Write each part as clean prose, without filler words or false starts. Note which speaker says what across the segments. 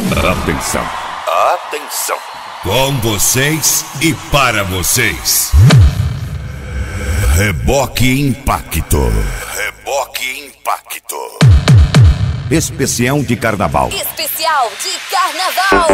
Speaker 1: Atenção, atenção. Com vocês e para vocês. Reboque Impacto. Reboque Impacto. Especial de carnaval.
Speaker 2: Especial de carnaval.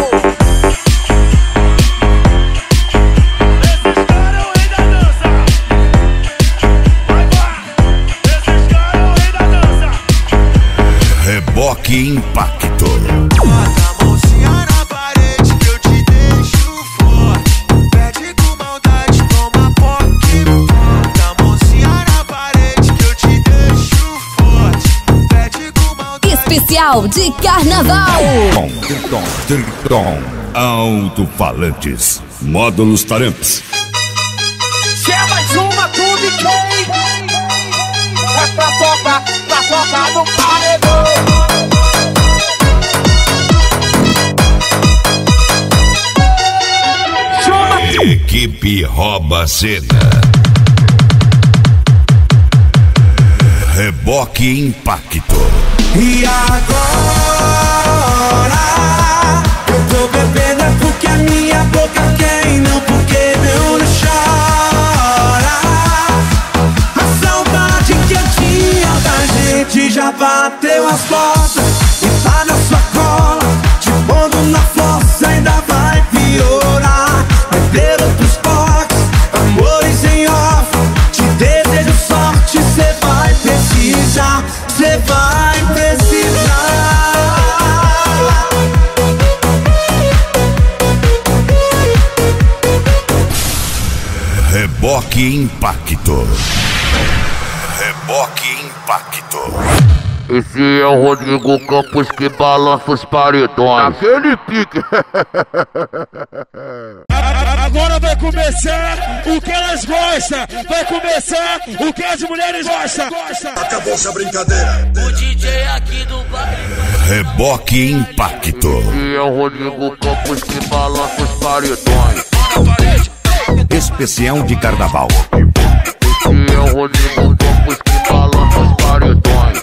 Speaker 1: Reboque Impacto.
Speaker 3: Bota a mãozinha na parede que eu te deixo forte. Pede com maldade, toma POC. Bota a mãozinha na parede que eu te deixo forte. Pede com maldade.
Speaker 2: Especial de carnaval.
Speaker 1: Triton. Alto-falantes. Módulos Taramps.
Speaker 4: Chama mais uma Clube K. Pra tocar no paredão.
Speaker 1: Equipe rouba a cena. Reboque Impacto.
Speaker 3: E agora eu tô bebendo é porque a minha boca quer e não porque meu olho chora. A saudade que eu tinha da gente já bateu as portas e tá na sua cola, te pondo na força, ainda vai piorar. Beber outros potes, amores em off, te desejo sorte, cê vai precisar, cê vai precisar.
Speaker 1: Reboque Impacto. Reboque Impacto.
Speaker 5: Esse é o Rodrigo Campos que balança os paredões. Aquele pique.
Speaker 4: Agora vai começar o que elas gostam. Vai começar o que as mulheres gostam.
Speaker 6: Acabou-se a brincadeira.
Speaker 7: O DJ aqui do baile.
Speaker 1: Reboque Impacto.
Speaker 5: Esse é o Rodrigo Campos que balança os paredões.
Speaker 1: Especial de carnaval.
Speaker 5: Esse é o Rodrigo Campos que balança os paredões.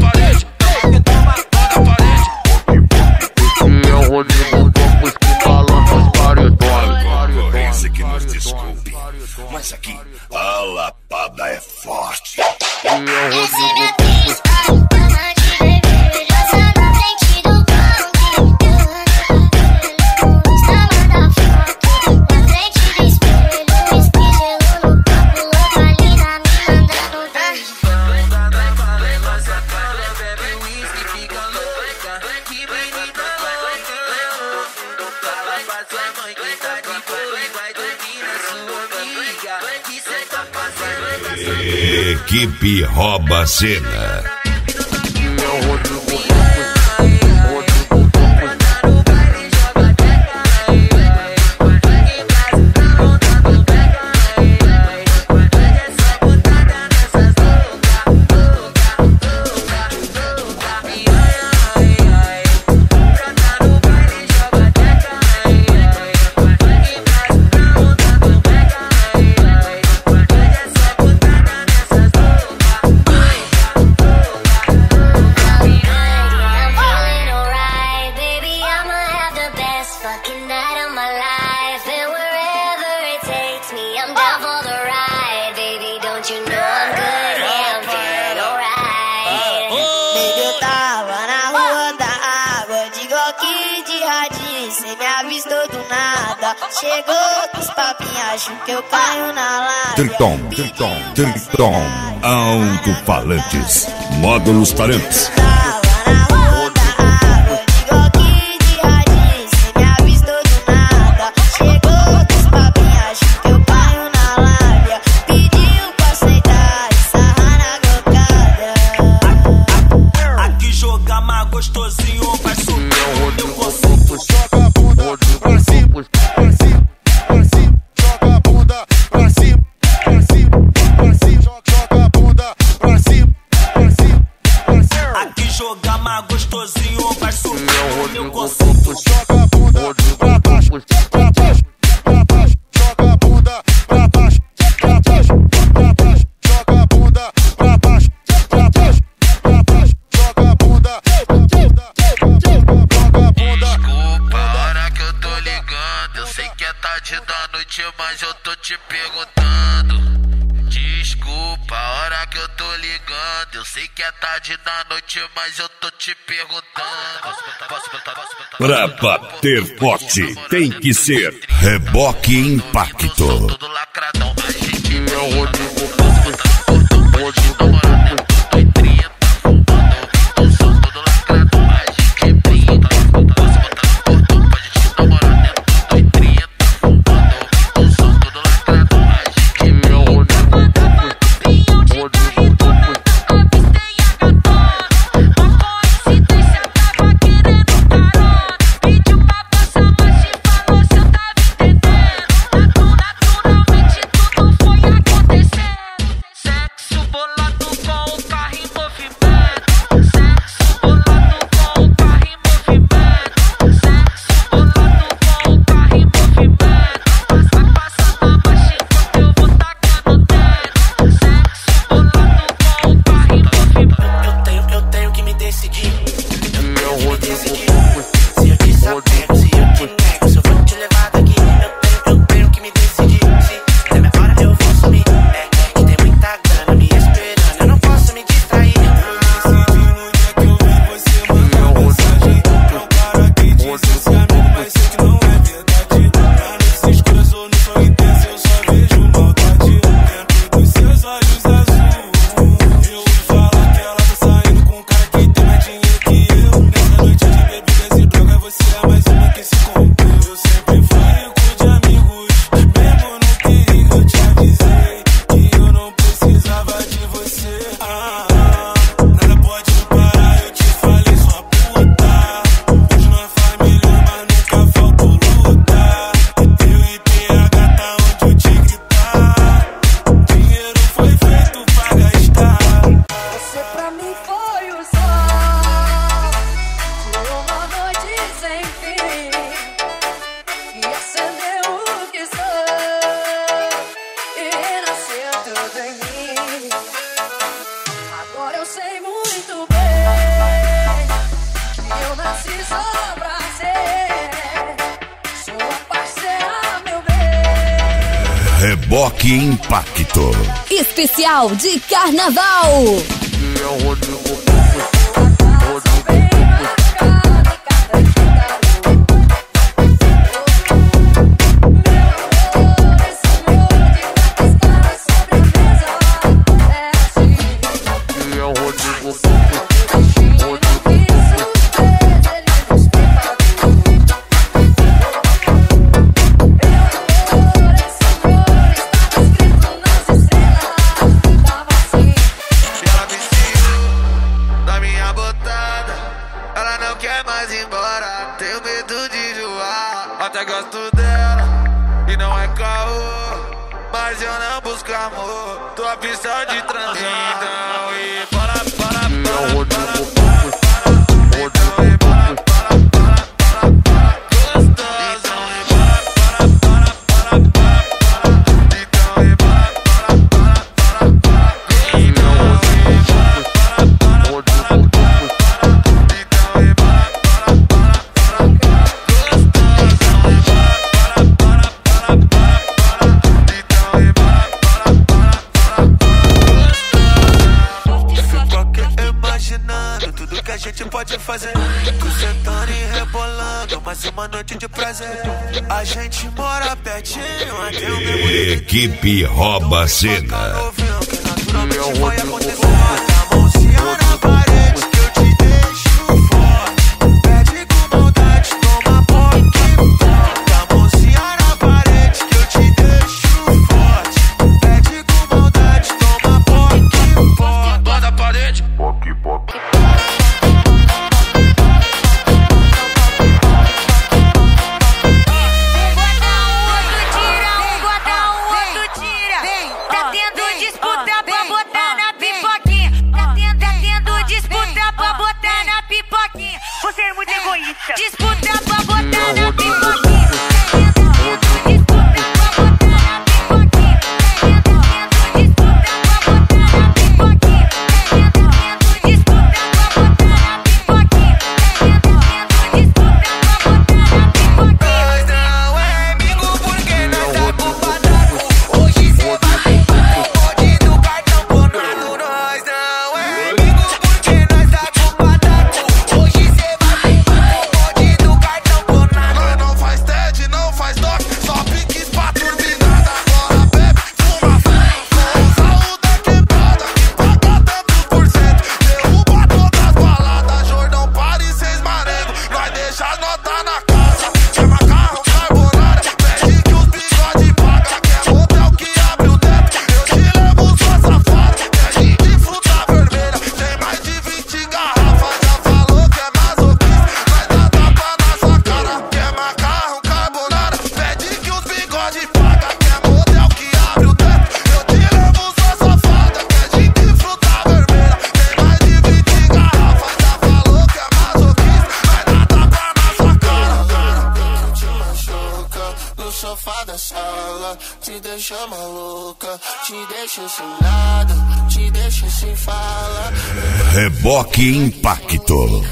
Speaker 5: Esse é o Rodrigo Campos que balança os paredões.
Speaker 1: Concorrência que nos desculpe, mas aqui a lapada é forte.
Speaker 5: Esse é o Rodrigo Campos.
Speaker 1: Equipe rouba a cena.
Speaker 8: Chegou dos papinhos, acho que eu caio na lábia.
Speaker 1: Triton. Alto-falantes. Módulos Taramps.
Speaker 3: Gostosinho vai subir, eu consigo. Joga a bunda pra cima, joga a bunda pra cima, joga a bunda pra cima, Aqui jogar mais gostosinho vai subir, eu consigo. Joga a bunda pra baixo, joga a bunda pra baixo, joga a bunda pra baixo, joga a bunda.
Speaker 9: noite, mas eu tô te perguntando. Desculpa a hora que eu tô ligando. Eu sei que é tarde da noite, mas eu tô te perguntando.
Speaker 1: Pra bater forte, tem que ser Reboque Impacto.
Speaker 9: Todo lacradão, a gente é o Rodrigo.
Speaker 1: Reboque Impacto.
Speaker 2: Especial de Carnaval.
Speaker 9: Até gosto dela e não é caô, mas eu não busco amor. Tô a pista de transar, então e para.
Speaker 3: Pode fazer, tu sentando e rebolando, mais uma noite de prazer. A gente mora pertinho, até o mesmo.
Speaker 1: Equipe Rouba Cena.
Speaker 3: Que naturalmente vai acontecer. Bota a mãozinha na parede que eu te deixo forte. Pede com maldade, toma pouco. Bota a mãozinha na parede que eu te deixo forte. Pede com maldade, toma pouco.
Speaker 9: Bota a parede.
Speaker 1: Poque.
Speaker 8: Disputa pra botar na pipoquinha. Nós não é amigo porque nós tá por
Speaker 10: sofá da sala, te deixa maluca, te deixa sem nada, te deixa sem fala.
Speaker 1: Reboque Impacto.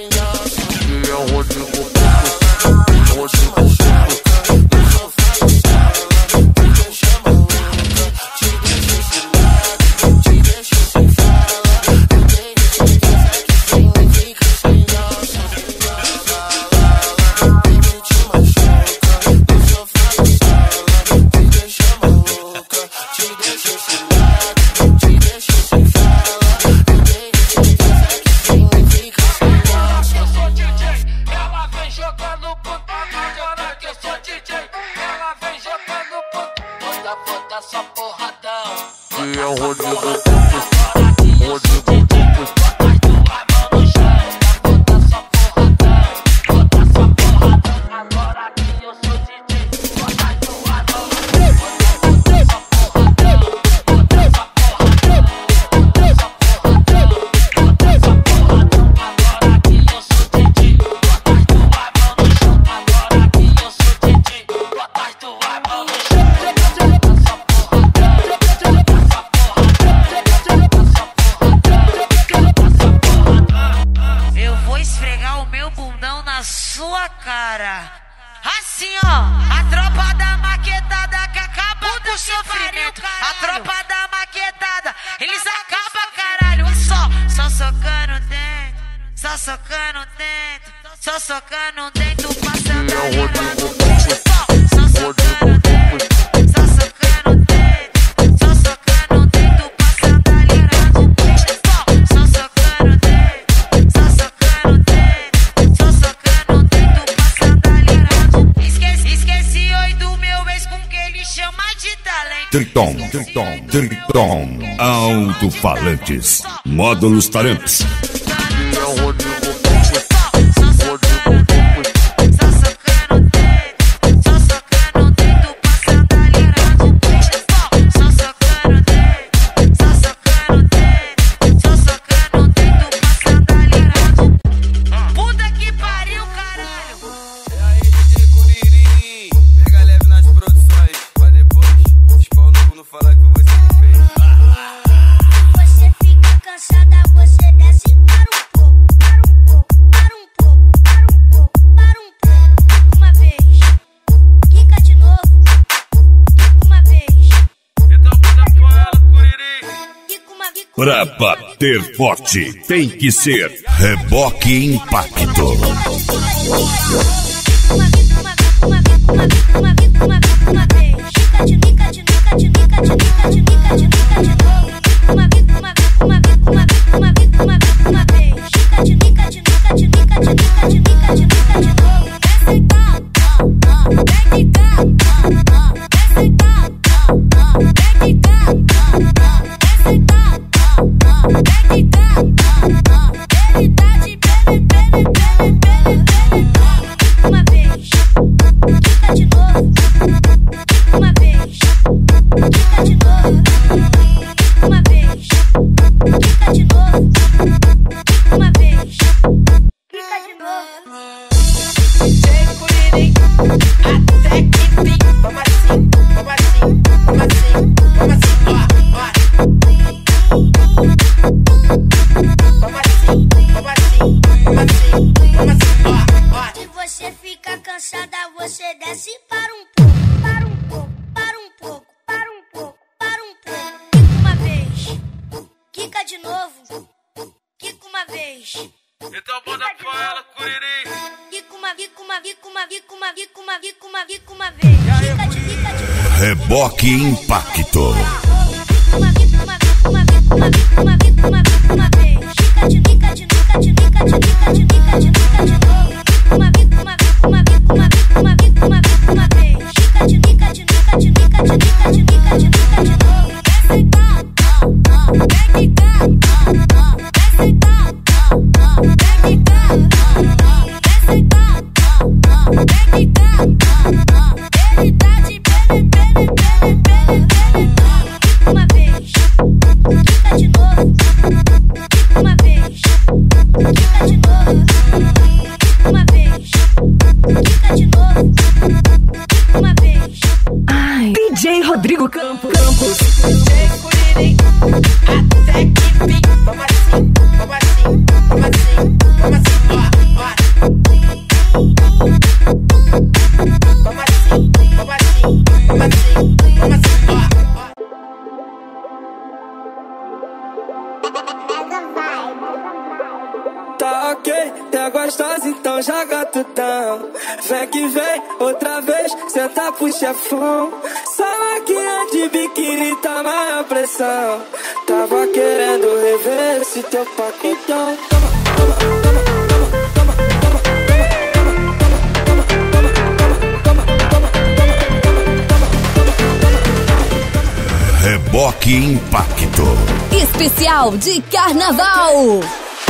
Speaker 11: Assim, ó, a tropa da maquetada que acaba com o sofrimento. A tropa da maquetada, eles acabam, caralho. Só socando dentro, só socando dentro, só socando dentro, passando a língua no peixe. Só socando dentro, só socando dentro, só socando dentro, passando a língua no peixe. Só socando dentro, só socando dentro, só socando dentro, passando a língua no peixe. Esqueci oi do meu ex com que ele chama de talento.
Speaker 1: Triton, alto-falantes, módulos taramps. Pra bater forte, tem que ser Reboque Impacto.
Speaker 12: Se você fica cansada, você desce para um pouco, para um pouco, para um pouco, para um pouco, para um pouco. Quica uma vez, quica de novo, quica uma vez.
Speaker 9: Então manda pra ela, Curiri.
Speaker 12: Quica uma, quica uma, quica uma, quica uma, quica uma, quica uma, quica uma vez. Quica de
Speaker 1: Reboque Impacto.
Speaker 12: Uma vez, quica de novo.
Speaker 3: gostosa, então joga tudão. Vem que vem, outra vez, senta pro chefão. Só máquina de biquíni, tá maior pressão. Tava querendo rever esse teu paquetão.
Speaker 1: Reboque Impacto
Speaker 2: especial de carnaval.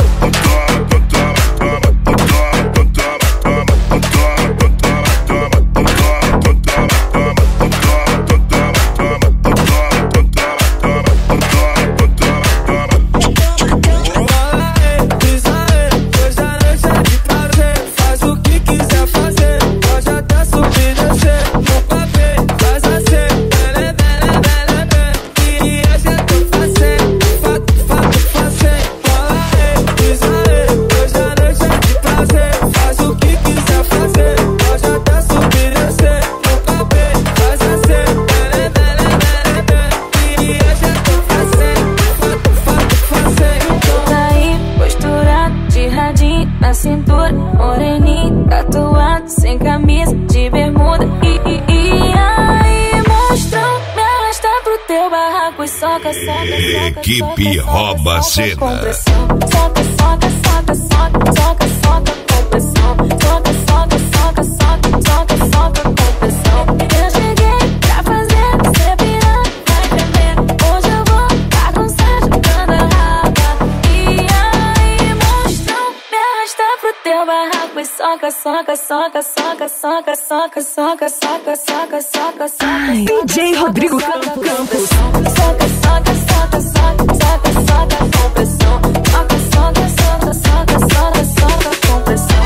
Speaker 13: Na cintura, moreninho, tatuado, sem camisa, de bermuda. E aí, monstrão, me arrasta pro teu barraco e soca, soca,
Speaker 1: Equipe Rouba Cena.
Speaker 13: Soca, soca, soca, soca, soca, soca, com pressão. Soca, soca, soca, soca, soca, soca, com pressão. Eu cheguei pra fazer você pirar, vai tremendo. Hoje eu vou bagunçar, jogando a raba. E aí, monstrão, me arrasta pro teu barraco e soca, soca, soca, soca, soca, soca, soca, soca, soca, soca, soca.
Speaker 2: DJ Rodrigo Campos.
Speaker 13: Soca, soca, soca, soca, soca, soca, com pressão. Soca, soca, soca, soca, soca, soca, com pressão.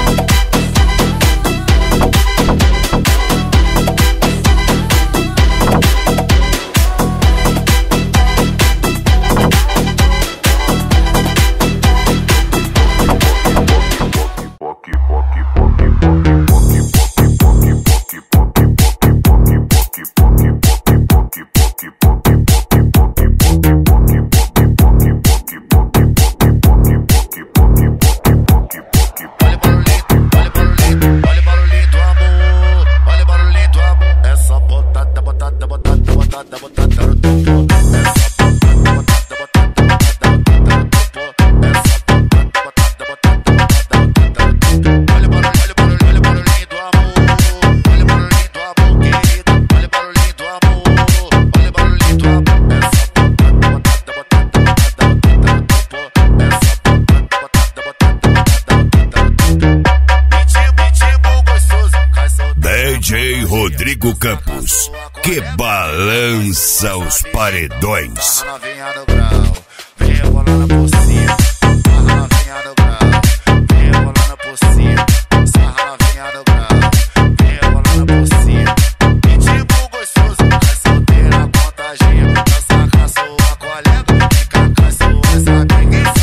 Speaker 1: DJ Rodrigo Campos, que balança os paredões.
Speaker 10: Vem rebolando por cima, sarra novinha do grau. Vem rebolando por cima, sarra novinha do grau. Vem rebolando por cima, pitbull gostoso, vai solteira, contagia. Dança com a sua colega, fica com as suas amigas.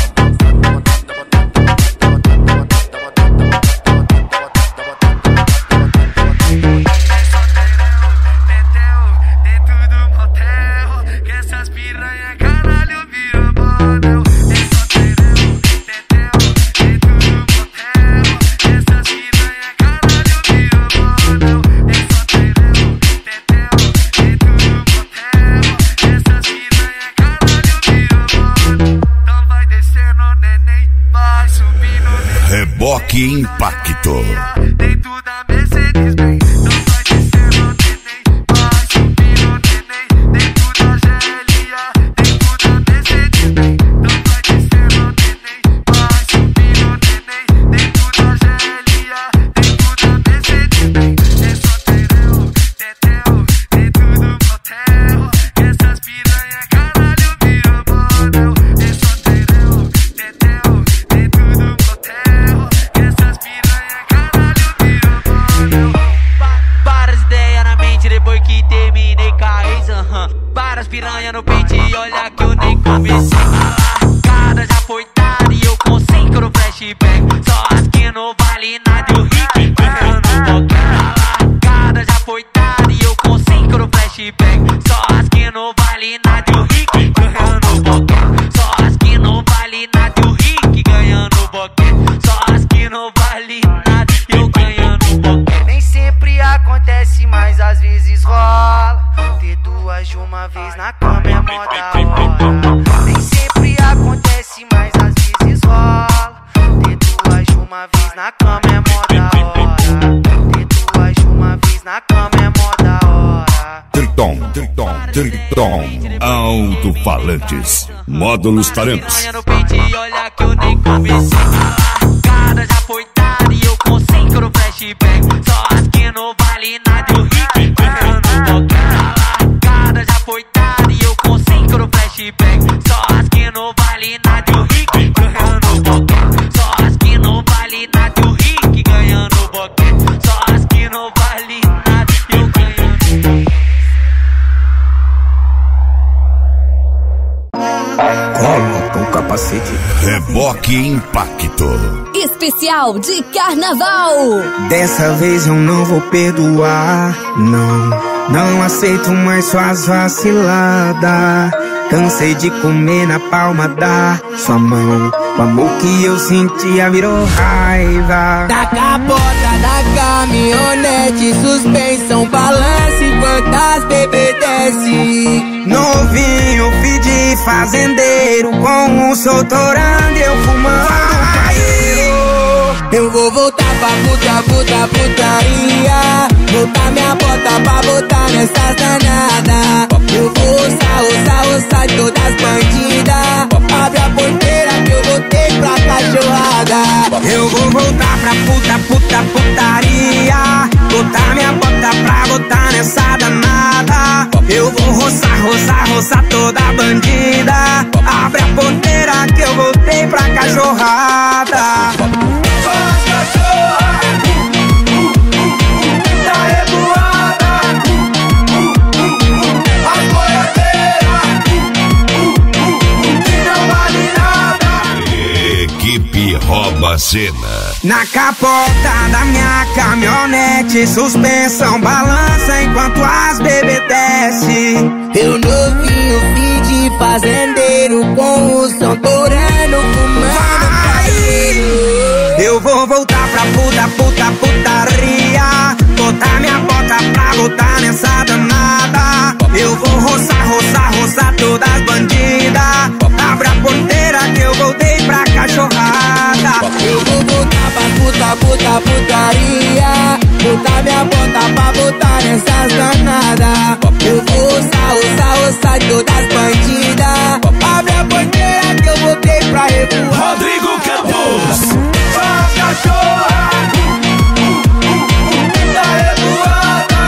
Speaker 1: Reboque Impacto.
Speaker 10: Dentro da Mercedes Benz, não vai descer no neném, vai subir no neném. Dentro da GLA, dentro da Mercedes Benz, não vai descer no neném, vai subir no neném. Dentro da GLA, dentro da Mercedes Benz. É só terão, teteu, dentro do motel. Que essas piranha caralho viram model. É só terão, teteu, dentro do motel. Essas piranha caralho virou model. Várias ideias na mente depois que terminei com a ex, várias piranha no peito e olha que eu nem comecei. A largada já foi dada e eu com 5 no flashback. Só as que não vale nada e o Rick ganhando qualquer. A largada já foi dada e eu com 5 no flashback. Só as que não vale nada e o Rick ganhando qualquer. Só as que não vale nada e o Rick ganhando boquete. Só as que não vale na cama é mó da hora. Ter duas de uma vez na cama é mó da hora.
Speaker 1: Triton, alto-falantes, módulos talentos.
Speaker 10: Olha no peito e olha que eu nem comecei. A largada já foi dada e eu concentro flashback. Só as que não vale nada e o Rick ganhando qualquer. A largada já foi dada e eu concentro flashback. Só as que não vale nada e o Rick ganhando qualquer. Só as que não vale nada e o Rick ganhando boquete. Só as que não vale nada e eu ganhando.
Speaker 3: Coloca o capacete.
Speaker 1: Reboque Impacto.
Speaker 2: Especial de carnaval.
Speaker 3: Dessa vez eu não vou perdoar. Não aceito mais suas vaciladas. Cansei de comer na palma da sua mão. O amor que eu sentia virou raiva.
Speaker 14: Da capota da caminhonete, suspensão, balança enquanto as bebê desce.
Speaker 3: Novinho, filho de fazendeiro, com um soltorando eu fumando caído.
Speaker 14: Eu vou voltar pra putaria. Botar minha bota pra botar nessas danadas. Eu vou roçar todas as bandidas. Abre a porteira que eu voltei pra cachorrada.
Speaker 3: Eu vou voltar pra putaria. Botar minha bota pra botar nessa danada. Eu vou roçar toda a bandida. Abre a porteira que eu voltei pra cachorrada.
Speaker 10: Só as cachorras da revoada, as boiadeiras que não vale nada.
Speaker 1: Equipe rouba a cena.
Speaker 3: Na capota da minha caminhonete, suspensão balança enquanto as bebê desce.
Speaker 14: Eu novinho, filho de fazendeiro, com o som torando, fumando caído.
Speaker 3: Eu vou voltar pra putaria. Botar minha bota pra botar nessa danada. Eu vou roçar todas as bandidas. Abre a porteira que eu voltei pra cachorrada.
Speaker 14: Eu vou voltar pra putaria. Botar minha bota pra botar nessas danadas. Eu vou roçar todas as bandidas. Abre a porteira que eu voltei pra revoar.
Speaker 1: Rodrigo Campos.
Speaker 10: Só as cachorras da revoada,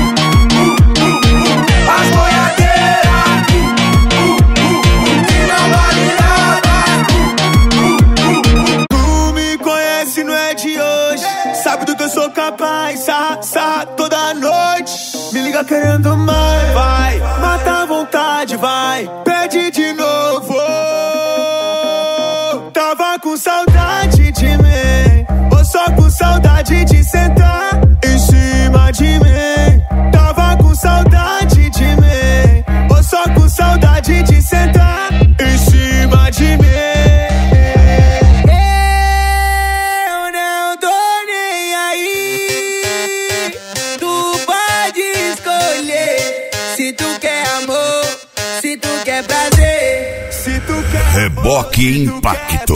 Speaker 10: as boiadeiras que não vale nada.
Speaker 15: Tu me conhece, não é de hoje. Sabe do que eu sou capaz. Sarra toda noite. Me liga querendo mais. Vai, mata a vontade, vai. Pede de novo. Tava com saudade de mim, ou só com saudade de sentar em cima de mim. Tava com saudade de mim, ou só com saudade de sentar em cima de mim.
Speaker 14: Eu não tô nem aí. Tu pode escolher se tu quer amor, se tu quer prazer,
Speaker 15: se tu quer
Speaker 1: Reboque Impacto.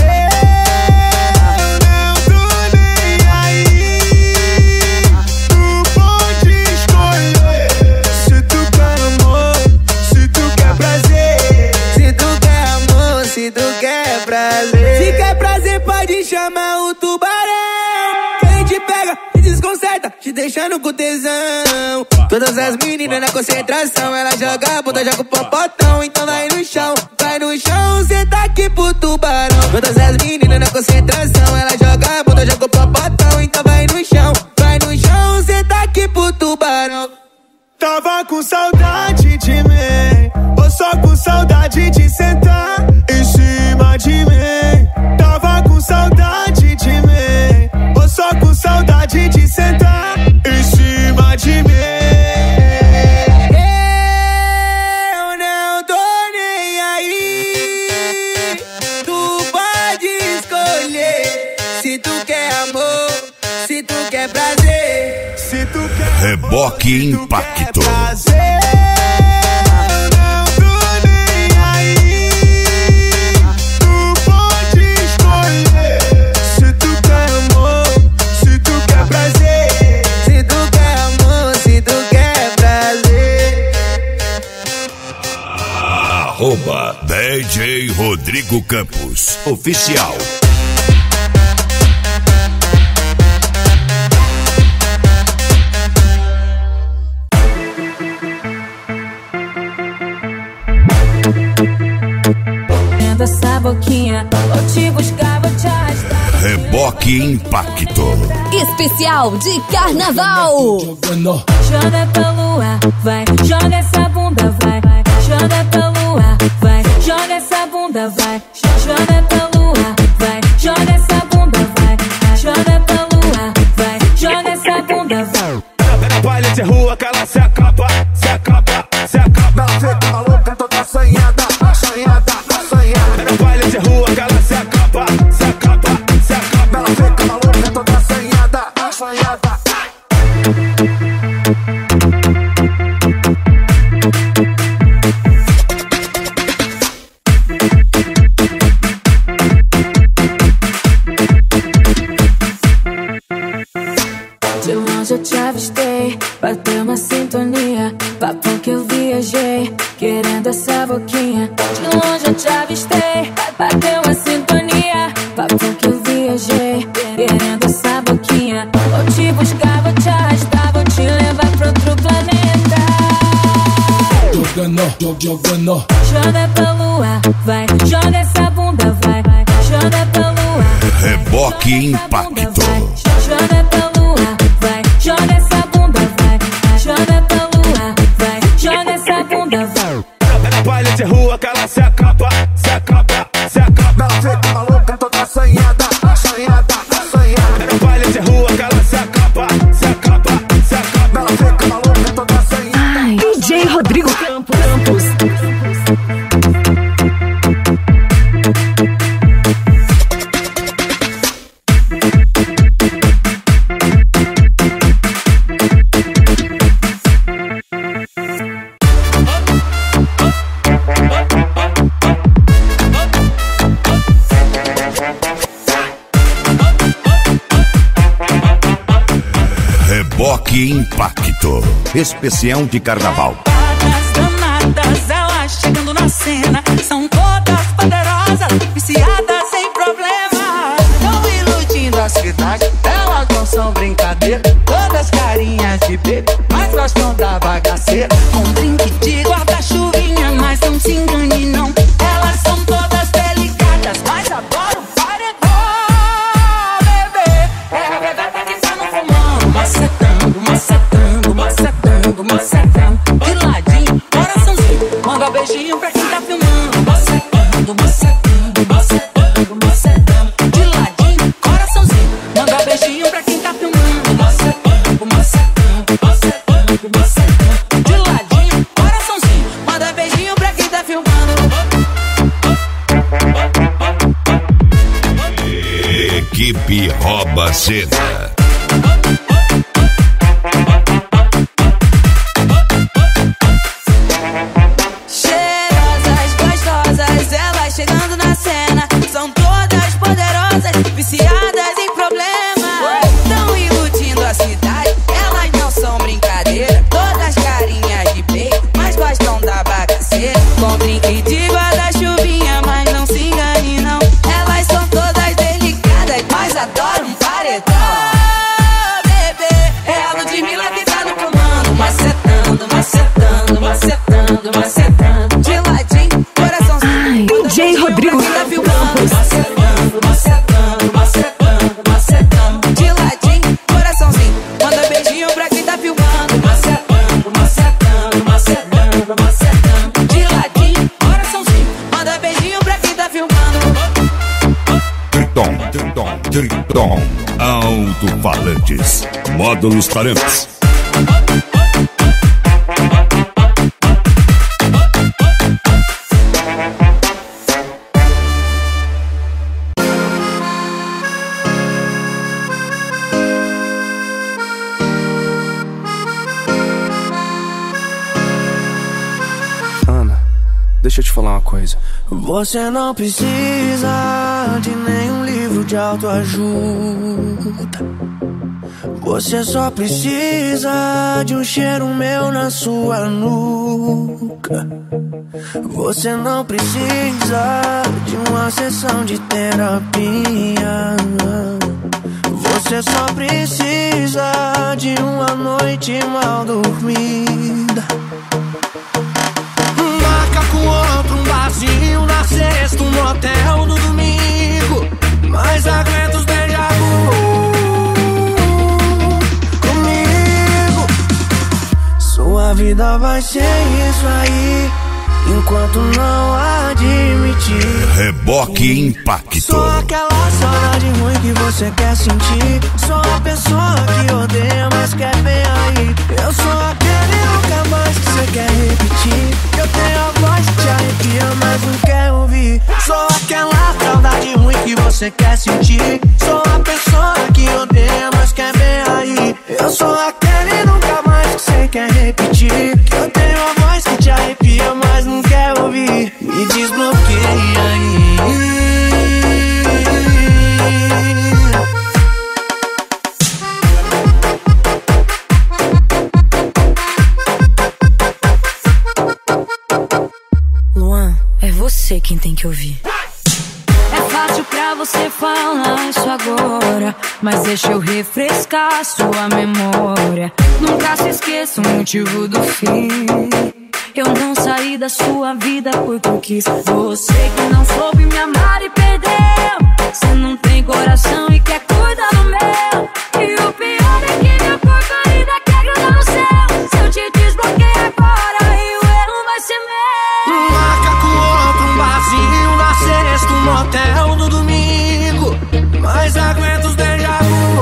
Speaker 14: Se quer prazer, pode chamar o tubarão. Quem te pega, te desconcerta, te deixando com tesão. Todas as meninas na concentração, ela joga a bunda, joga o popotão. Então vai no chão, cê tá aqui pro tubarão. Todas as meninas na concentração, ela joga a bunda, joga o popotão. Então vai no chão, cê tá aqui pro tubarão.
Speaker 15: Tava com saudade de mim, ou só com saudade de sentar em cima de mim. Tava com saudade de mim, ou só com saudade de sentar em cima de mim.
Speaker 14: Eu não tô nem aí. Tu pode escolher se tu quer amor, se tu quer prazer,
Speaker 15: se tu quer
Speaker 1: Reboque Impacto. DJ Rodrigo Campos Oficial.
Speaker 13: Essa boquinha, vou te buscar, vou te arrastar.
Speaker 1: Reboque Impacto.
Speaker 2: Especial de carnaval.
Speaker 13: Joga pra lua, vai, joga essa bunda, vai, vai. Joga pra lua, vai, joga essa bunda, vai. Joga pra lua, vai, joga essa bunda, vai. Joga pra lua, vai, joga essa bunda, vai.
Speaker 15: Na palha de rua que ela se acaba, se acaba, se acaba. Ela fica maluca, toda assanhada, assanhada, assanhada. Na palha de rua que ela se acaba, se acaba, se acaba. Ela fica maluca, toda assanhada, assanhada.
Speaker 13: De longe eu te avistei, bateu uma sintonia. Papo que eu viajei, querendo essa boquinha. De longe eu te avistei, bateu uma sintonia. Papo que eu viajei, querendo essa boquinha. Vou te buscar, vou te arrastar, vou te levar pra outro planeta.
Speaker 3: Jogando.
Speaker 13: Joga pra lua, vai, joga essa bunda, vai, vai. Joga pra lua.
Speaker 1: Reboque Impacto.
Speaker 13: Joga pra lua, vai, joga essa bunda, vai. Joga pra lua, vai, joga essa bunda, vai.
Speaker 15: Na palha de rua que ela se acaba, se acaba, se acaba. Ela fica maluca, toda assanhada, assanhada, assanhada. Na palha de rua que ela se acaba, se acaba, se acaba. Ela fica maluca, toda assanhada.
Speaker 2: DJ Rodrigo Campos.
Speaker 1: Reboque Impacto. Especial de carnaval.
Speaker 16: Danadas, elas chegando na cena. São todas poderosas, viciadas sem problema. Tão iludindo a cidade, elas não são brincadeira. Todas carinhas de bebê, mas gostam da bagaceira. Com drink de guarda-chuvinha, mas não se engane não. Elas são todas delicadas, mas adoram paredão, bebê. É a bebê que tá no fumando, macetando, macetando, macetando, macetando. De ladinho, coraçãozinho, manda beijinho pra quem tá filmando. Macetando, macetando, macetando, macetando. De ladinho, coraçãozinho, manda beijinho pra quem tá filmando. Macetando, macetando, macetando, macetando. De ladinho, coraçãozinho, manda beijinho pra quem tá filmando.
Speaker 1: Equipe Rouba Cena.
Speaker 16: Cheirosas, gostosas, elas chegando na cena. São todas poderosas, viciadas em problema. Tão iludindo a cidade, elas não são brincadeira. Todas carinhas de peito, mas gostam da bagaceira. Com drink de guarda-chuvinha, mas não se engane não. Elas são todas delicadas, mas adoram paredão. Bebê, é a Ludmilla que tá no comando. Macetando, macetando, macetando, macetando. De ladinho, coraçãozinho.
Speaker 2: DJ Rodrigo Campos.
Speaker 16: Macetando, macetando, macetando, macetando. De ladinho, coraçãozinho. Manda beijinho pra quem tá filmando. Macetando, macetando, macetando, macetando. De ladinho, coraçãozinho. Manda beijinho pra quem tá filmando.
Speaker 1: Triton. Alto-falantes. Módulos tarantes.
Speaker 3: Ana, deixa eu te falar uma coisa.
Speaker 14: Você não precisa de nenhum livro de autoajuda. Você só precisa de um cheiro meu na sua nuca. Você não precisa de uma sessão de terapia. Você só precisa de uma noite mal dormida. Marca com outro um barzinho na sexta, um motel no domingo. Mas aguenta os déjà vu comigo. Sua vida vai ser isso aí, enquanto não admitir.
Speaker 1: Reboque Impacto.
Speaker 14: Sou aquela saudade ruim que você quer sentir. Sou a pessoa que odeia, mas quer bem aí. Eu sou aquele nunca mais que você quer repetir. Eu tenho a voz que te arrepia, mas não quer ouvir. Sou aquela saudade ruim que você quer sentir. Sou a pessoa que odeia, mas quer bem aí. Eu sou aquele nunca mais que você quer repetir. Eu tenho a voz que te arrepia, mas não quer ouvir. Me desbloqueia aí.
Speaker 17: Luan, é você quem tem que ouvir. É fácil pra você falar isso agora, mas deixa eu refrescar sua memória. Nunca se esqueça o motivo do fim. Eu não saí da sua vida porque eu quis. Você que não soube me amar e perdeu. Você não tem coração e quer cuidar do meu. E o pior é que minha porcaria quer grudar no céu. Se eu te desbloqueio agora, e o erro vai ser meu.
Speaker 14: Marca com outro um barzinho na sexta, um motel no domingo. Mas aguenta os déjà vu.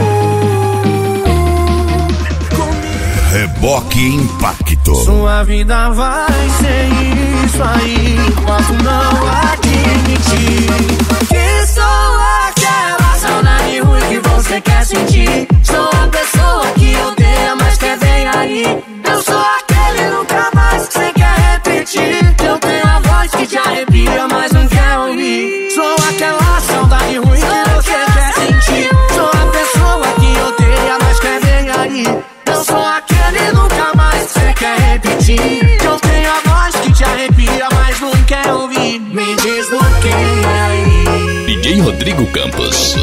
Speaker 1: Reboque Impacto.
Speaker 14: Sua vida vai ser isso aí, enquanto não admitir que sou aquela saudade ruim que você quer sentir. Sou a pessoa que odeia, mas quer bem aí. Eu sou aquele nunca mais que você quer repetir. Eu tenho a voz que te arrepia, mas não quer ouvir. Sou aquela saudade ruim que você quer sentir. Sou a pessoa que odeia, mas quer bem aí. Eu sou aquele nunca mais que você quer repetir. Eu tenho a voz que te arrepia, mas não quer ouvir. Me desbloqueia aí.
Speaker 18: DJ Rodrigo Campos.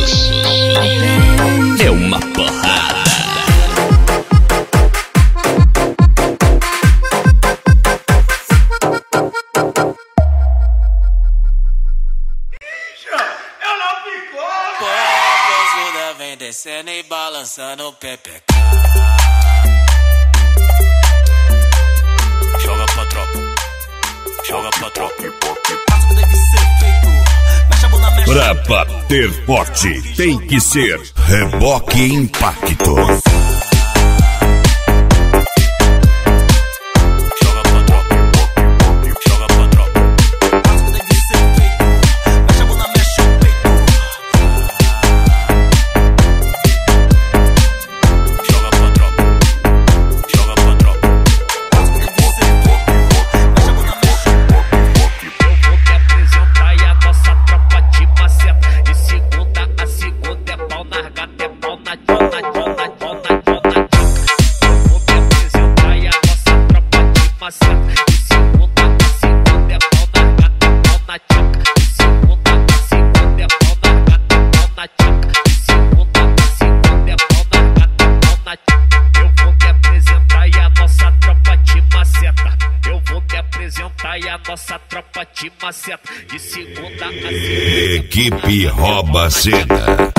Speaker 18: É uma porrada.
Speaker 19: Popozuda vem descendo e balançando o pepeca. Joga pra tropa, joga pra tropa.
Speaker 1: Pra bater forte, tem que ser Reboque Impacto.
Speaker 18: De segunda a segunda.
Speaker 1: Equipe rouba a cena.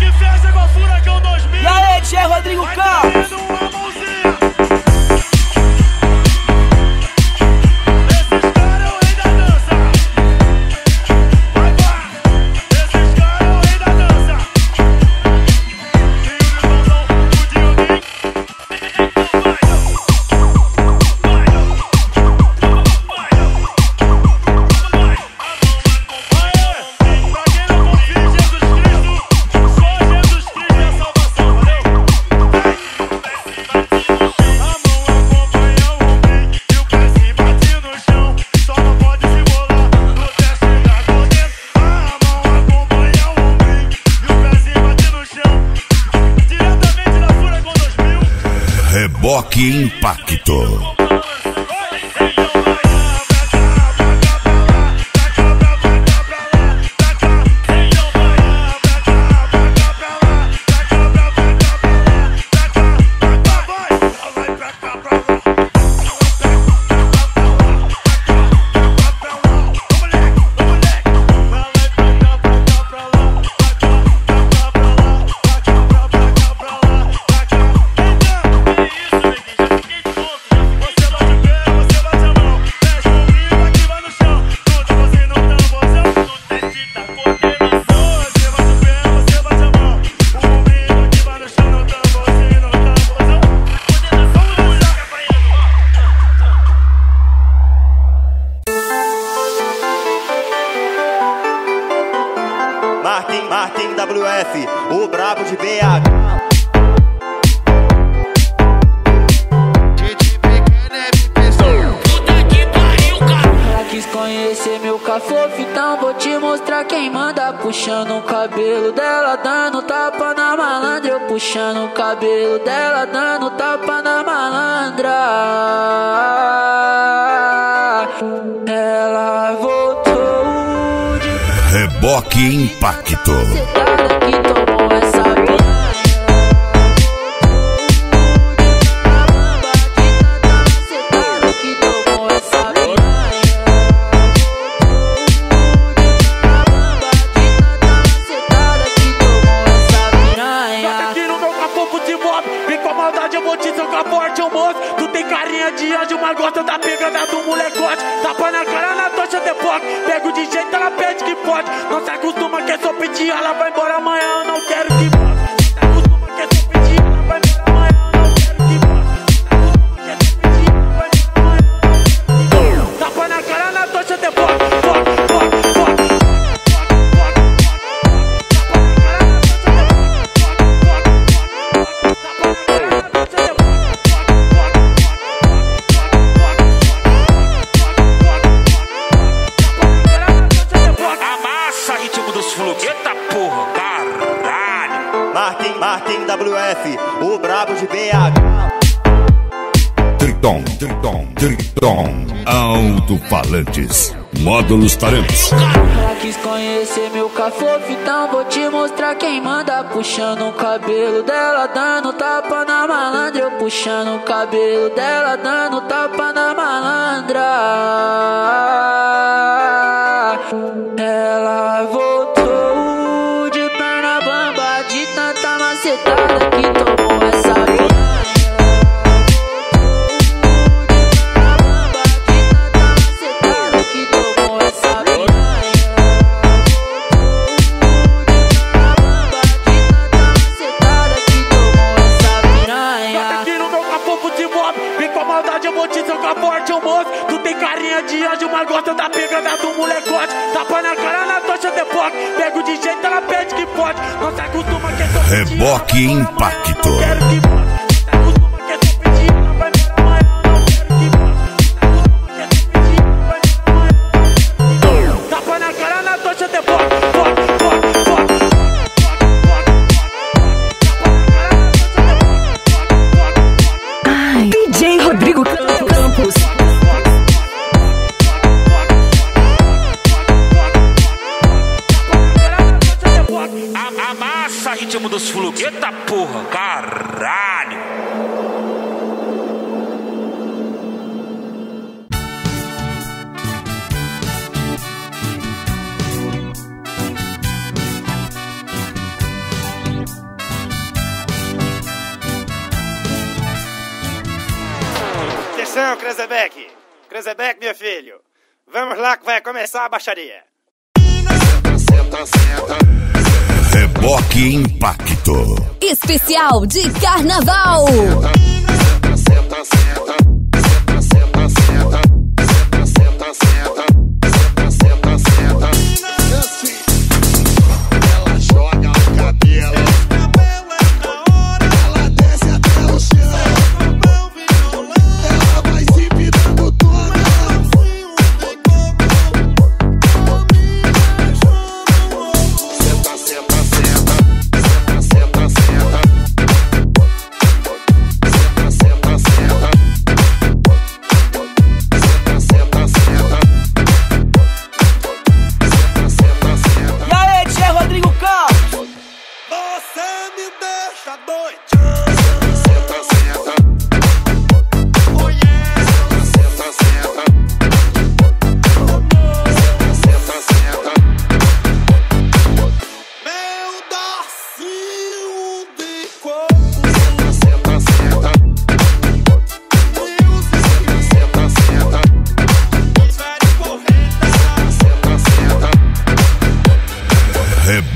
Speaker 14: Rodrigo Campos.
Speaker 1: Reboque Impacto.
Speaker 20: Marquinhos WF, o brabo de BH.
Speaker 16: Ela quis conhecer meu cafofo, então vou te mostrar quem manda. Puxando o cabelo dela, dando tapa na malandra. Eu puxando o cabelo dela, dando tapa na malandra. Ela voltou de
Speaker 1: Reboque Impacto.
Speaker 16: cetada que tomou essa piranha. Cetada que tomou essa piranha. Cetada que tomou essa piranha.
Speaker 4: Tá aqui no meu capô de mob, vem com a maldade, eu vou te socar forte, ô moço. Tu tem carinha de anjo, mas gosta da pegada do molecote. Tapa na cara na tocha de foco, pego de jeito, ela pede que pode. Não se acostuma que é só pedir, ela vai embora amanhã, eu não quero que volte. Não se acostuma que é só pedir, ela vai embora amanhã, eu não quero que volte. Não se acostuma que é só pedir, ela vai embora amanhã, eu não quero que volte. Tapa na cara na tocha de foco,
Speaker 20: Marquinhos WF, o brabo de BH.
Speaker 1: Triton, alto-falantes, módulos tarantes.
Speaker 16: Ela quis conhecer meu cafofo, então vou te mostrar quem manda. Puxando o cabelo dela, dando tapa na malandra. Eu puxando o cabelo dela, dando tapa na malandra. Ela voltou de perna bamba, de tanta macetada que tomou essa piranha.
Speaker 4: Eu vou te socar forte, ô moço. Tu tem carinha de anjo, mas gosta da pegada do molecote. Tapa na cara na tocha de foco, pego de jeito, ela pede que pode. Não se acostuma que é só pedir,
Speaker 1: Reboque Impacto.
Speaker 4: eu quero que volte. Não se acostuma que é só pedir, ela vai embora amanhã, eu não quero que volte. Não se acostuma que é só pedir, ela vai embora amanhã, eu não quero que volte. Tapa na cara na tocha de foco,
Speaker 2: DJ Rodrigo Campos.
Speaker 18: Amassa ritmo dos fluxos. Eita porra, caralho.
Speaker 21: Atenção, Krezebeck, meu filho. Vamos lá que vai começar a baixaria.
Speaker 1: Reboque Impacto.
Speaker 2: Especial de Carnaval.
Speaker 3: Ela joga o cabelo, ela desce até o chão. Ela vai se virando toda. Senta, senta, senta. Senta, senta, senta.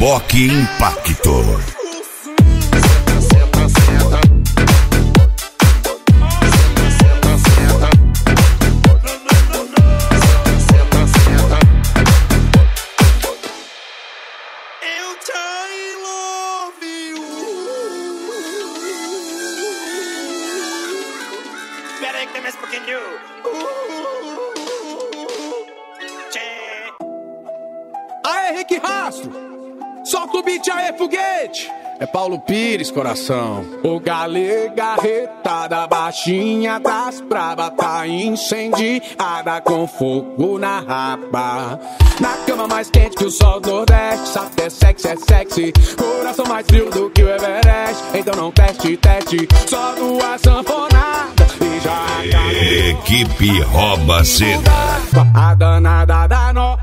Speaker 1: Reboque Impacto.
Speaker 21: Espera aí que tem mais um pouquinho.
Speaker 6: Aê, Rick Rastro! Solta o beat aí, foguete! É Paulo Pires, coração. O galega retada, baixinha das braba, tá incendiada com fogo na raba. Na cama mais quente que o sol do Nordeste, sabe que é sexy. Coração mais frio do que o Everest. Então não teste, só duas sanfonadas e já acabou.
Speaker 1: Equipe Rouba Cena.
Speaker 6: A danada da nó.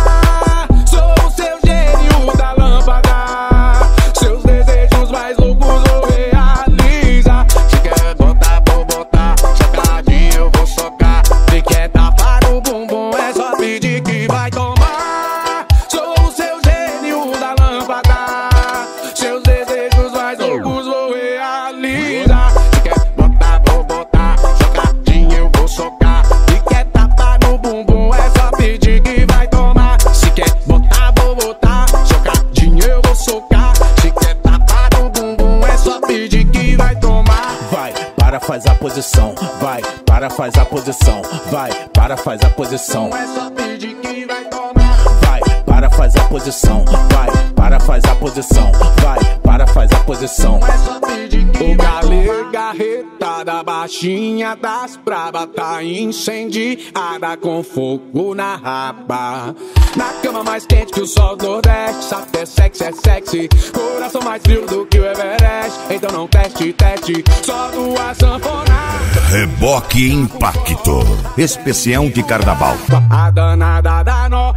Speaker 6: Sou o seu gênio da lâmpada. Seus desejos mais loucos vou realizar. Se quer botar, vou botar. Socadinho eu vou socar. Se quer tapar o bumbum é só pedir que vai tomar. Sou o seu gênio da lâmpada. Seus desejos mais loucos vou realizar. Se quer botar, vou botar. Socadinho eu vou socar. Se quer tapar no bumbum é só pedir que vai tomar. Se quer botar, vou botar. Socadinho eu vou socar. Se quer tapar no bumbum é só pedir que vai tomar.
Speaker 22: Vai, para, faz a posição. Vai, para, faz a posição. Vai, para, faz a posição.
Speaker 6: É só pedir que vai tomar.
Speaker 22: Vai, para, faz a posição. Vai, para, faz a posição. Vai, para, faz a posição.
Speaker 6: É só pedir que o galega retada, baixinha das braba, tá incendiada com fogo na raba. Na cama mais quente que o sol do Nordeste, sabe que é sexy. Coração mais frio do que o Everest. Então não teste, só duas sanfonadas.
Speaker 1: Reboque Impacto. Especial de carnaval.
Speaker 6: A danada da nó.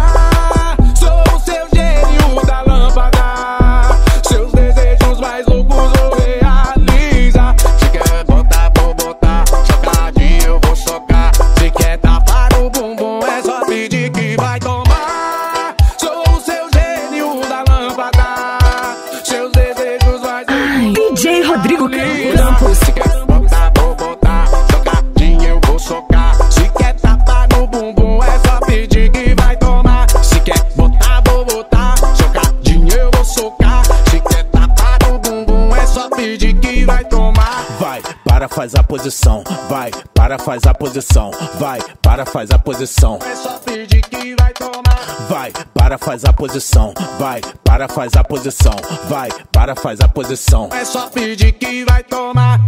Speaker 6: Sou o seu gênio da lâmpada. Seus desejos mais loucos vou realizar. Se quer botar, vou botar. Socadinho eu vou socar. Se quer tapar o bumbum é só pedir que vai tomar. Sou o seu gênio da lâmpada. Seus desejos mais loucos.
Speaker 2: DJ Rodrigo Campos.
Speaker 6: Se quer botar, vou botar. Socadinho eu vou socar. Se quer tapar no bumbum é só pedir que vai tomar. Se quer botar, vou botar. Socadinho eu vou socar. Se quer tapar no bumbum é só pedir que vai tomar.
Speaker 22: Vai, para, faz a posição. Vai, para, faz a posição. Vai, para, faz a posição.
Speaker 6: É só pedir que vai tomar.
Speaker 22: Vai, para, faz a posição. Vai, para, faz a posição. Vai, para, faz a posição.
Speaker 6: É só pedir que vai tomar.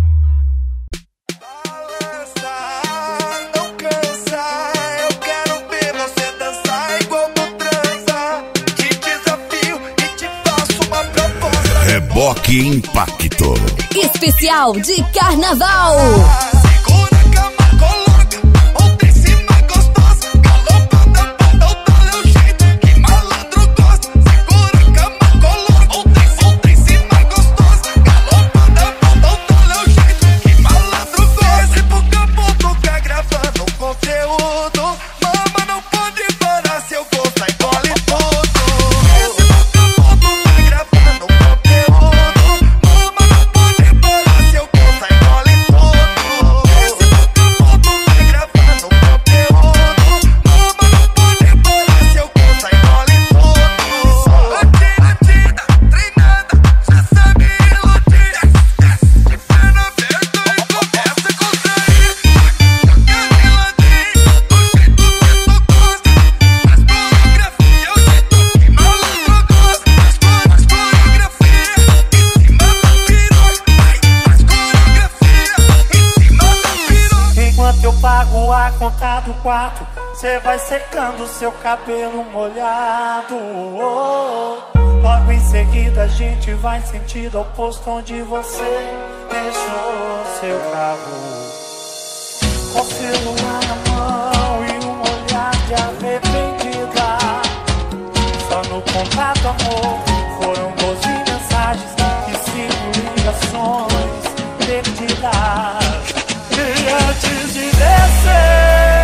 Speaker 10: Não cansa, eu quero ver você dançar igual tu transa. Te desafio e te faço uma proposta.
Speaker 1: Reboque Impacto.
Speaker 2: Especial de carnaval.
Speaker 10: Segura a cama, coloca, outra em cima gostosa. Galopada, bota o teu jeito, que malandro gosta. Segura a cama, coloca, outra em cima gostosa. Galopada, bota o teu jeito, que malandro gosta. Esse pro campo toca gravando conteúdo. Mama não pode parar, se eu gostar engole tudo. Esse pro campo toca gravando conteúdo. Mama não pode parar, se eu gostar engole tudo. Esse pro campo toca gravando conteúdo. Mama não pode parar, se eu gostar engole tudo. Rotina, treinada, já sabe iludir. De perna aberta e começa com sair. Caneladinho, do jeito que tu gosta. Faz coreografia, o jeito que malandro gosta. Faz coreografia em cima da piroca. Faz coreografia em cima da piroca.
Speaker 23: Enquanto eu pago a conta do quarto, cê vai secando seu cabelo molhado. Logo em seguida a gente vai em sentido oposto onde você deixou seu carro. Com o celular na mão e um olhar de arrependida. Só no contato, amor, foram 12 mensagens e 5 ligações perdidas. E antes de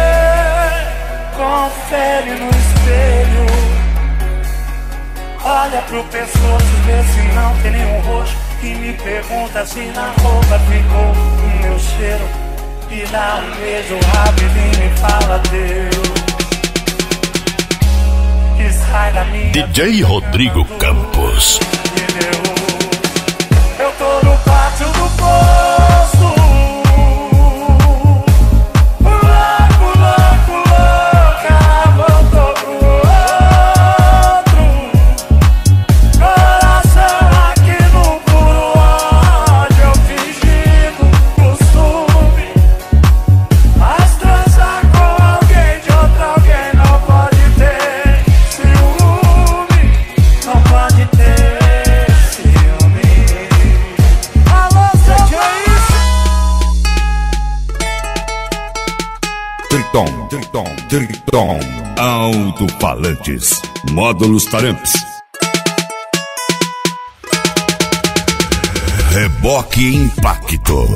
Speaker 23: descer, confere no espelho. Olha pro pescoço, vê se não tem nenhum roxo. E me pergunta se na roupa ficou o meu cheiro. E dá um beijo rapidinho e fala Deus. E sai da minha
Speaker 1: DJ Rodrigo Campos.
Speaker 23: Eu tô no pátio do poço.
Speaker 1: Triton, alto-falantes, módulos Taramps, reboque impacto.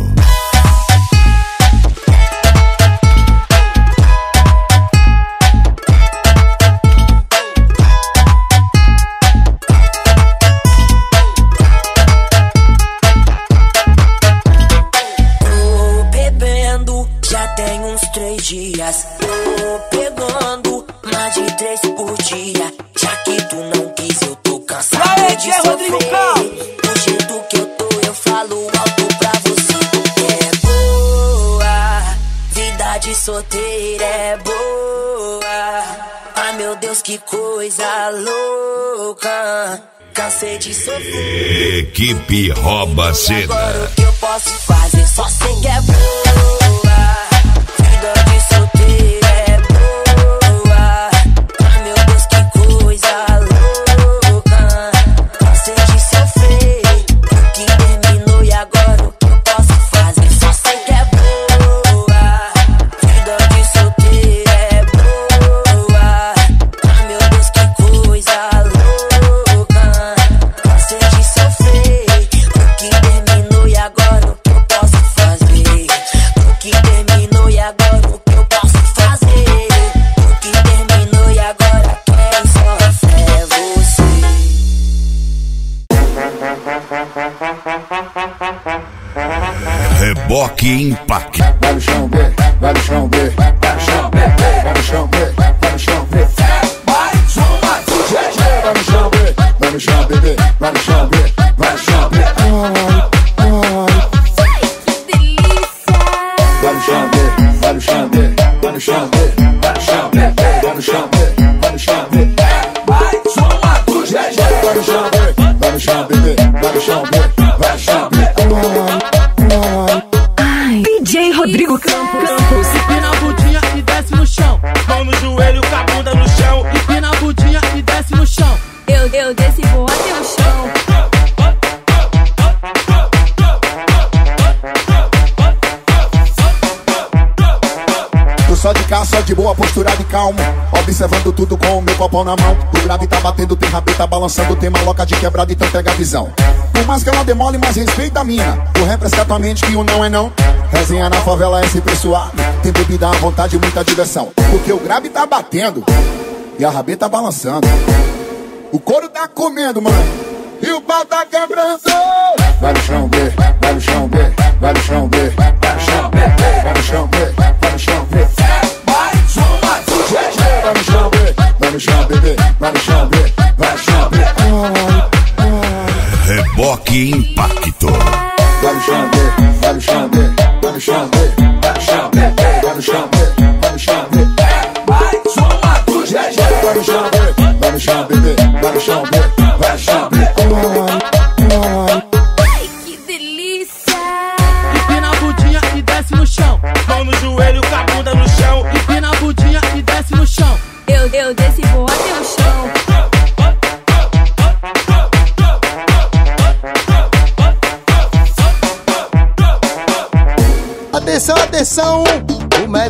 Speaker 5: Tô bebendo, já tem uns 3 dias. Tô pegando mais de 3 por dia. Já que tu não quis, eu tô cansado de sofrer. Do jeito que eu tô, eu falo alto pra você. Tu é boa, vida de solteira é boa. Ai meu Deus, que coisa louca. Cansei de sofrer.
Speaker 1: Equipe rouba a cena.
Speaker 5: Agora o que eu posso fazer? Só sei que é boa. Vida de solteira é boa. Ai meu Deus, que coisa louca. Cansei de sofrer. O que terminou e agora o que eu posso fazer? Só sei que é boa. Vida de solteira é boa. Ai meu Deus, que coisa louca. Cansei de sofrer. O que terminou e agora o que eu posso fazer? O que terminou e agora o que eu posso fazer? O que terminou e agora quem sofre é você.
Speaker 1: Reboque impacto.
Speaker 7: Vai no chão, B, vai no chão, B, vai no chão, B, vai no chão, B, vai no chão, B. Mais uma do GG. Vai no chão, B, vai no chão, bebê, vai no chão, B, vai no chão, B. Vai no chão, B, vai no chão, B, vai no chão, B, vai no chão, B, vai no chão, B, vai no chão, B. Mais uma do GG. Vai no chão, B, vai no chão, bebê, vai no chão, B, vai no chão, B.
Speaker 2: DJ Rodrigo Campos.
Speaker 4: Empina a bundinha e desce no chão. Mão no joelho, com a bunda no chão. Empina a bundinha e desce no chão.
Speaker 2: Eu desci e vou até o chão.
Speaker 7: Tô só de cá, só de boa, postura de calmo. Observando tudo com o meu copão na mão. O grave tá batendo, tem rabeta balançando. Tem maloca de quebrada, então pega a visão. Por mais que ela demole, mas respeita a mina. Tu refresca tua mente que o não é não. Resenha na favela é sempre suave. Tem bebida à vontade e muita diversão. Porque o grave tá batendo e a rabeta balançando. O couro tá comendo, mano, e o pau tá quebrando. Vai no chão, B, vai no chão, B, vai no chão, B, vai no chão, B, vai no chão, B, vai no chão, B. Mais uma do GG. Vai no chão, B, vai no chão, bebê, vai no chão, B, vai no chão, B.
Speaker 1: Reboque impacto.
Speaker 7: Vai no chão, B, vai no chão, B, vai no chão, B, vai no chão, B, vai no chão, B, vai no chão, B. Mais uma do GG. Vai no chão, B, vai no chão, bebê, vai no chão, B, vai no chão, B.
Speaker 2: Ai, que delícia.
Speaker 4: Empina a bundinha e desce no chão. Mão no joelho, com a bunda no chão. Empina a bundinha e desce no chão.
Speaker 2: Eu desci e vou até o chão.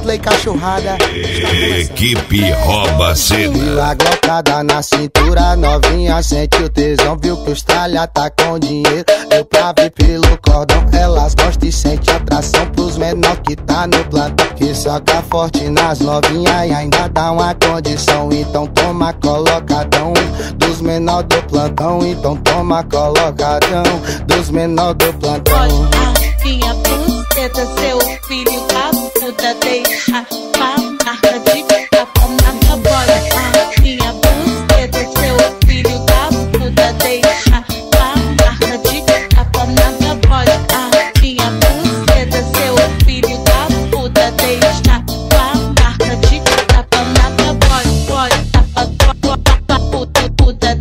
Speaker 8: play cachorrada.
Speaker 1: Equipe rouba a cena.
Speaker 8: E a glocada na cintura, novinha sente o tesão. Viu que os tralha tá com dinheiro, deu pra ver pelo cordão. Elas gostam e sente atração pros menor que tá no plantão. Que soca forte nas novinhas e ainda dá uma condição. Então toma colocadão dos menor do plantão. Então toma colocadão dos menor do plantão.
Speaker 9: Minha buceta, seu filho da puta, deixa a marca de capa na bola. Minha buceta, seu filho da puta, deixa a marca de capa na bola. Minha buceta, seu filho da puta, deixa a marca de capa na bola. Tapa, puta,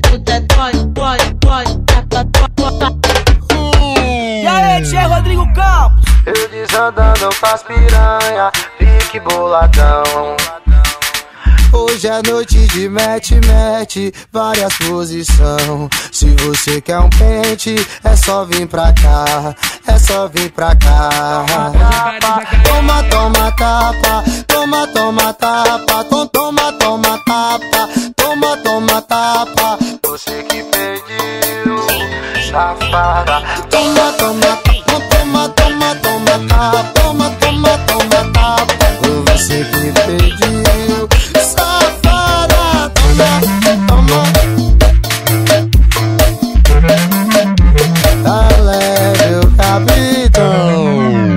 Speaker 14: E aí, DJ Rodrigo Campos?
Speaker 8: Eu desandando com as piranha, fique boladão. Hoje é noite de mete, várias posição. Se você quer um pente, é só vir pra cá, é só vir pra cá. Toma, toma, tapa, toma, toma, tapa, toma, toma, tapa, toma, toma, tapa. Você que pediu, safada. Toma, toma, toma, toma, toma, toma, tapa, toma, toma, toma, tapa. Você que pediu, safada. Toma, toma. Tá leve o capitão.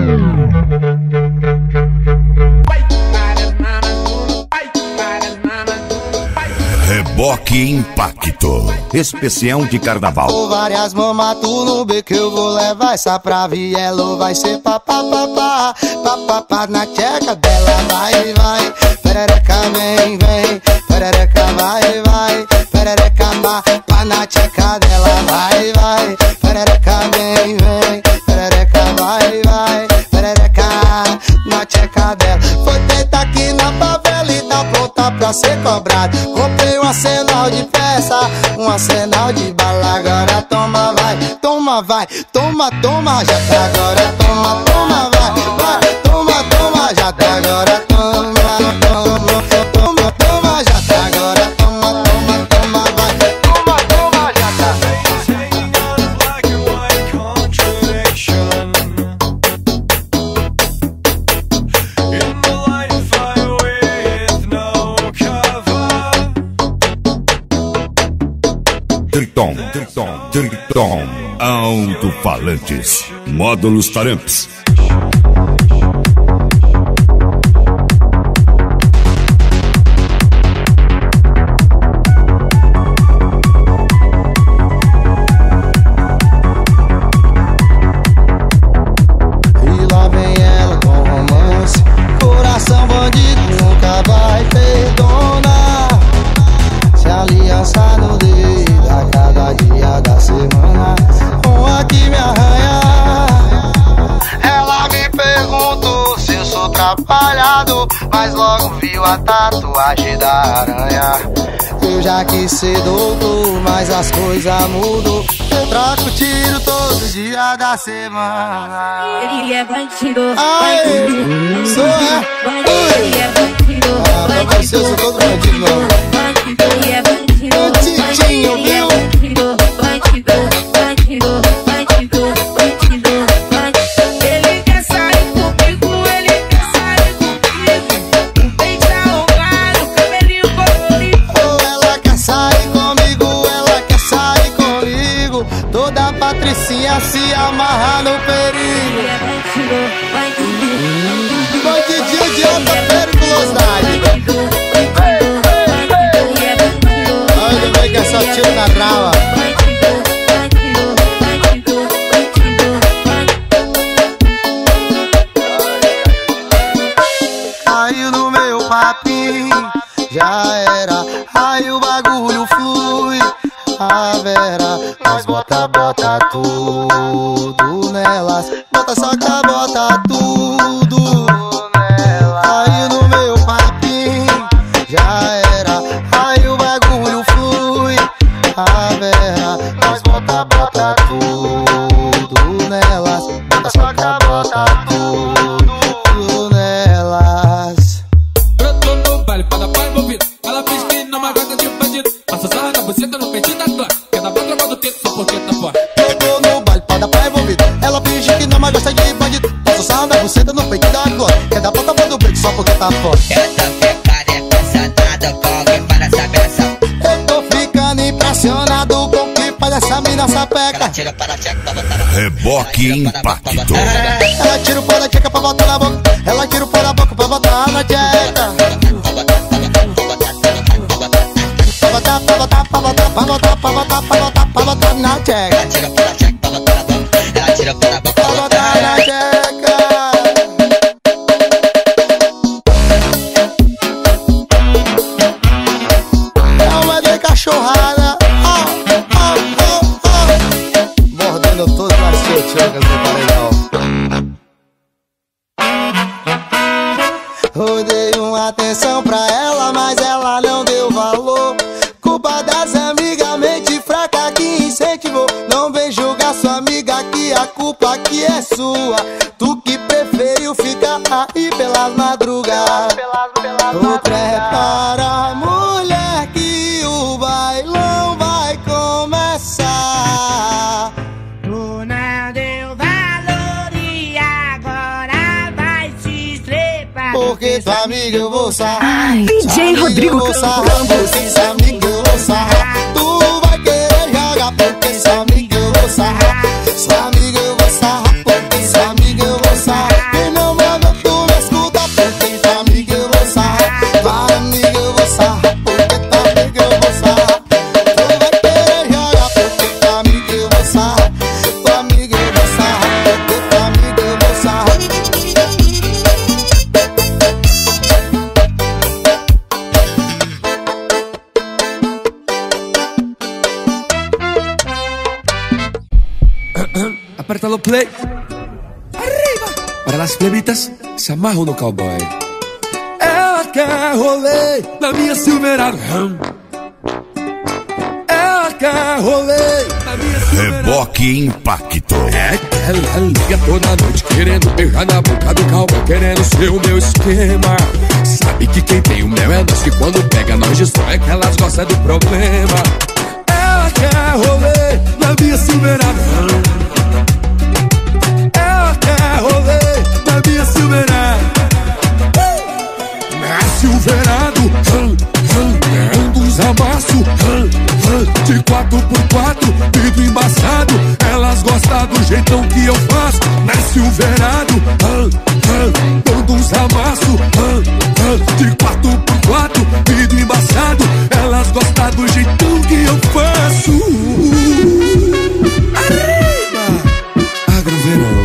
Speaker 1: Reboque Impacto, especial de carnaval.
Speaker 8: Com várias mamas tu no beco eu vou levar essa pra Vielo. Vai ser papá, papá, papá na tcheca dela. Vai, vai, perereca vem, vem, perereca vai, vai, perereca papá na tcheca dela. Vai, vai, perereca vem, vem, perereca vai, vai, perereca na tcheca dela. Foi feita aqui na favela e tá pronta pra ser cobrado. Comprei um arsenal de peça, um arsenal de bala. Agora toma, vai, toma, vai, toma, toma, já tá agora. Toma, toma, vai, vai, toma, toma, já tá agora. Toma, toma, toma, toma, já tá agora. Toma, toma, toma, vai, toma, toma, já tá.
Speaker 1: Triton, alto-falantes, módulos Taramps.
Speaker 8: E lá vem ela com romance. Coração bandido nunca vai perdonar. Se aliança no dedo a cada dia da semana, com a que me arranha. Ela me perguntou se eu sou atrapalhado, mas logo viu a tatuagem da aranha. Eu já quis ser doutor, mas as coisas mudam. Eu troco tiro todos os dias da semana.
Speaker 2: Ele é bandido,
Speaker 8: bandido. Sou
Speaker 2: ele é bandido,
Speaker 8: bandido. Eu sou todo bandido, não.
Speaker 2: Ele é bandido,
Speaker 8: banditinho, viu?
Speaker 2: Bandido, bandido, bandido, bandido, bandido. Ele quer sair comigo, ele quer sair comigo. Um peito arrumado, cabelinho colorido.
Speaker 8: Ela quer sair comigo, ela quer sair comigo. Toda patricinha se amarra no perigo.
Speaker 2: Ele é bandido, bandido.
Speaker 8: Bandidinho de alta periculosidade. Olha, vem que é só tiro na rala. Caiu no meu papinho, já era. Aí o bagulho flui. A Vera, nós bota tudo nelas. Bota soca, bota tudo nelas. Caiu no meu papinho, já era. Aí o bagulho flui. A Vera, nós bota tudo nelas. Bota soca, bota tudo nelas. porque tá forte.
Speaker 5: Eu tô ficando impressionado com o que faz essa mina sapeca.
Speaker 8: Eu tô ficando impressionado com o que faz essa mina sapeca.
Speaker 5: Ela tira para a tcheca pra botar na
Speaker 1: Reboque Impacto.
Speaker 8: Ela tira o pó da tcheca pra botar na boca. Ela tira o pó da boca pra botar na tcheca. Pra botar na tcheca.
Speaker 5: Ela tira para a tcheca pra botar na boca. Ela tira para a boca pra botar na
Speaker 8: tcheca. Não vai ter cachorrada. Mordendo todas as tchecas do paredão. Eu dei uma atenção pra ela, mas ela não deu valor. Culpa das amigas, mente fraca que incentivou. Não vem julgar sua amiga que a culpa aqui é sua. Tu que preferiu ficar aí pelas madrugadas. Ô, prepara, mulher, que o bailão vai começar.
Speaker 2: Tu não deu valor e agora vai se estrepar.
Speaker 8: Porque sua amiga eu vou sarrar.
Speaker 2: Ai,
Speaker 8: DJ Rodrigo Campos. Porque sua amiga eu vou sarrar. Tu vai querer jogar porque sua amiga eu vou sarrar. Sua amiga eu vou sarrar. Porque sua amiga eu vou sarrar. Quem não manda tu me escuta. Porque sua amiga eu vou sarrar. Tua amiga eu vou sarrar. Porque tua amiga eu vou sarrar. Tu vai querer jogar porque tua amiga eu vou sarrar. Tua amiga eu vou sarrar. Porque tua amiga eu vou sarrar.
Speaker 11: Aperta no play. Arriba. Para las plebitas, se amarram no cowboy. Ela quer rolê na minha Silverado. Ela quer rolê na minha Silverado.
Speaker 1: Reboque Impacto.
Speaker 11: É que ela liga toda noite querendo beijar na boca do cowboy, querendo ser o meu esquema. Sabe que quem tem o mel é nós, que quando pega nós destrói, que elas gostam do problema. Ela quer rolê na minha Silverado. Ela quer rolê na minha Silverado. Na Silverado, ganhando uns amassos de 4x4, vidro embaçado. Elas gostam do jeitão que eu faço. Na Silverado, dando uns amassos de 4x4, vidro embaçado. Elas gostam do jeitão que eu faço. Arriba! Agroverão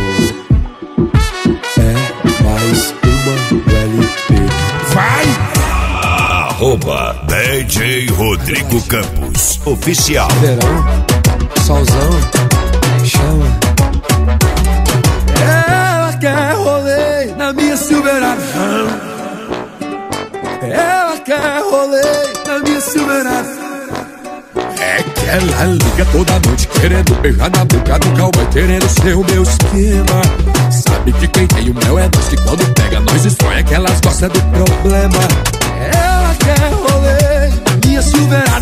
Speaker 11: é mais uma LP. Vai!
Speaker 1: Arroba DJ Rodrigo Campos Oficial.
Speaker 11: Verão, solzão, chama. Ela quer rolê na minha Silverado. Ela quer rolê na minha Silverado. É que ela liga toda noite querendo beijar na boca do cowboy, querendo ser o meu esquema. Sabe que quem tem o mel é nós, que quando pega nós destrói, que elas gostam do problema. Ela quer rolê na minha Silverado.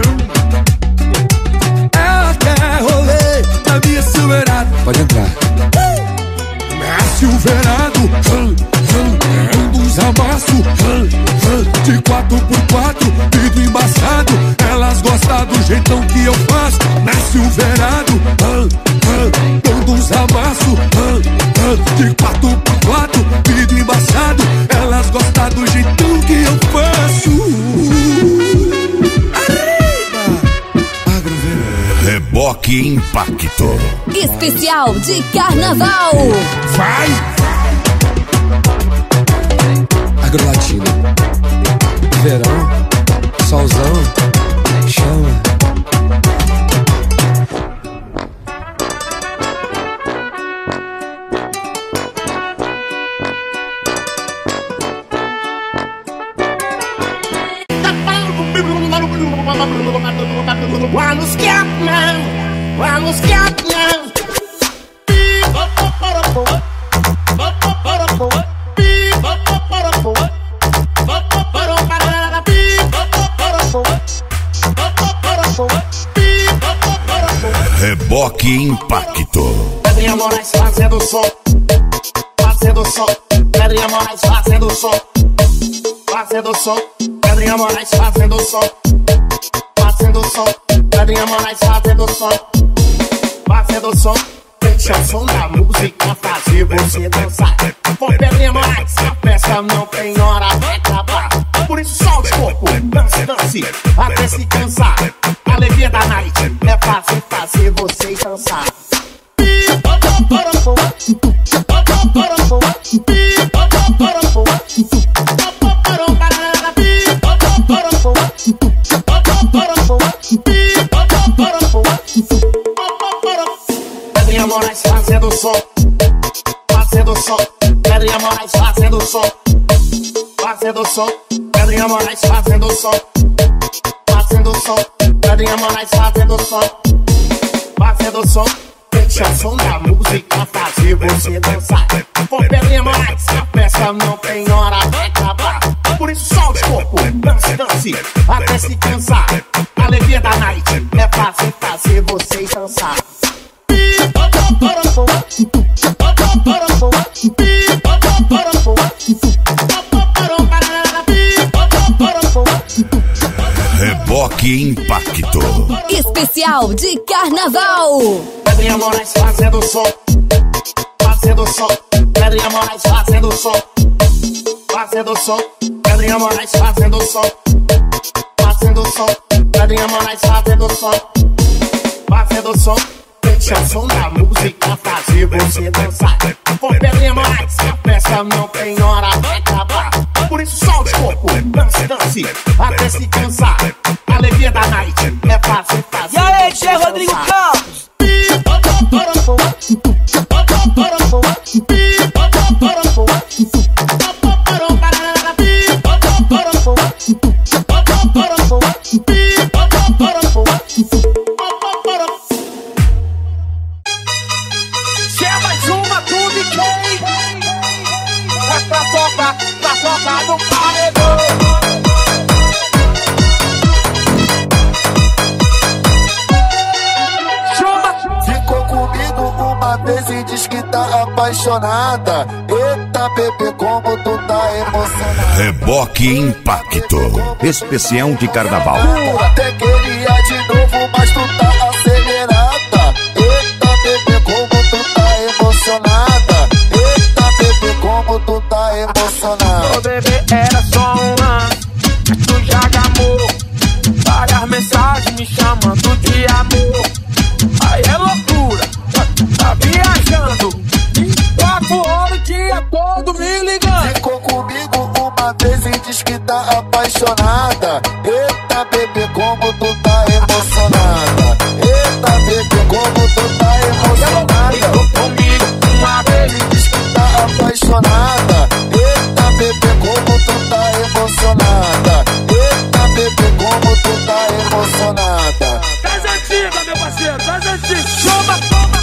Speaker 11: Ela quer rolê na minha Silverado. Pode entrar. Na Silverado, ganhando uns amassos de 4x4, vidro embaçado. Elas gostam do jeitão que eu faço. Na Silverado, dando uns amassos de 4x4, vidro embaçado. Elas gostam do jeitão que eu faço. Arriba!
Speaker 1: Reboque Impacto.
Speaker 12: Especial de Carnaval.
Speaker 11: Vai! Agrolatino. Verão, solzão, chama.
Speaker 2: Vamos Scatman, vamos Scatman.
Speaker 1: Reboque Impacto.
Speaker 13: Pedrinha Moraes fazendo som, fazendo som. Pedrinha Moraes fazendo som.
Speaker 2: fazendo som. Pedrinha Moraes fazendo som. Fazendo som. Pedrinha Moraes fazendo som. Fazendo som. Deixa o som da música fazer você dançar. Com Pedrinha Moraes, a festa não tem hora, vai acabar. Por isso solte o corpo, dance, dance, até se cansar. A alegria da night é fácil fazer vocês dançar. Pedrinha Moraes fazendo som. Fazendo som. Pedrinha Moraes fazendo som. Fazendo som. Pedrinha Moraes fazendo som. Fazendo som. Pedrinha Moraes fazendo som. Fazendo som. Deixa o som da música fazer você dançar. Com Pedrinha Moraes, a festa não tem hora, vai acabar. Por isso solte o corpo, dance, dance, até se cansar. A alegria da night é fácil fazer vocês dançar.
Speaker 1: Reboque Impacto.
Speaker 12: Especial de Carnaval.
Speaker 2: Pedrinha Moraes fazendo som. Fazendo som. Pedrinha Moraes fazendo som. Fazendo som. Pedrinha Moraes fazendo som. Fazendo som. Pedrinha Moraes fazendo som. Fazendo som. Deixa o som da música fazer você dançar. Com Pedrinha Moraes, a festa não tem hora, vai acabar. Por isso solte o corpo, dance, dance, até se cansar. A alegria da night é fácil fazer.
Speaker 14: E aí, DJ Rodrigo Campos.
Speaker 2: Se é mais uma, tudo e quem? Vai pra tocar no paredão.
Speaker 8: Ficou comigo uma vez e diz que tá apaixonada. Eita, bebê, como tu tá emocionada.
Speaker 1: Reboque Impacto. Especial de Carnaval.
Speaker 8: Até queria de novo, mas tu tá acelerada. Eita, bebê, como tu tá emocionada. Eita, bebê, como tu tá emocionada.
Speaker 4: Ô bebê, era só um lance, mas tu já gamou. Várias mensagens me chamando de amor. Aí é loucura, tá viajando 24 horas o dia todo me ligando.
Speaker 8: Ficou comigo uma vez e diz que tá apaixonada. Eita, bebê, como tu tá emocionada. Eita, bebê, como tu tá emocionada.
Speaker 4: Ficou comigo uma vez
Speaker 8: e diz que tá apaixonada. Eita, bebê, como tu tá emocionada. Eita, bebê, como tu tá emocionada.
Speaker 4: Das antigas, meu parceiro, das antigas.
Speaker 2: Chama,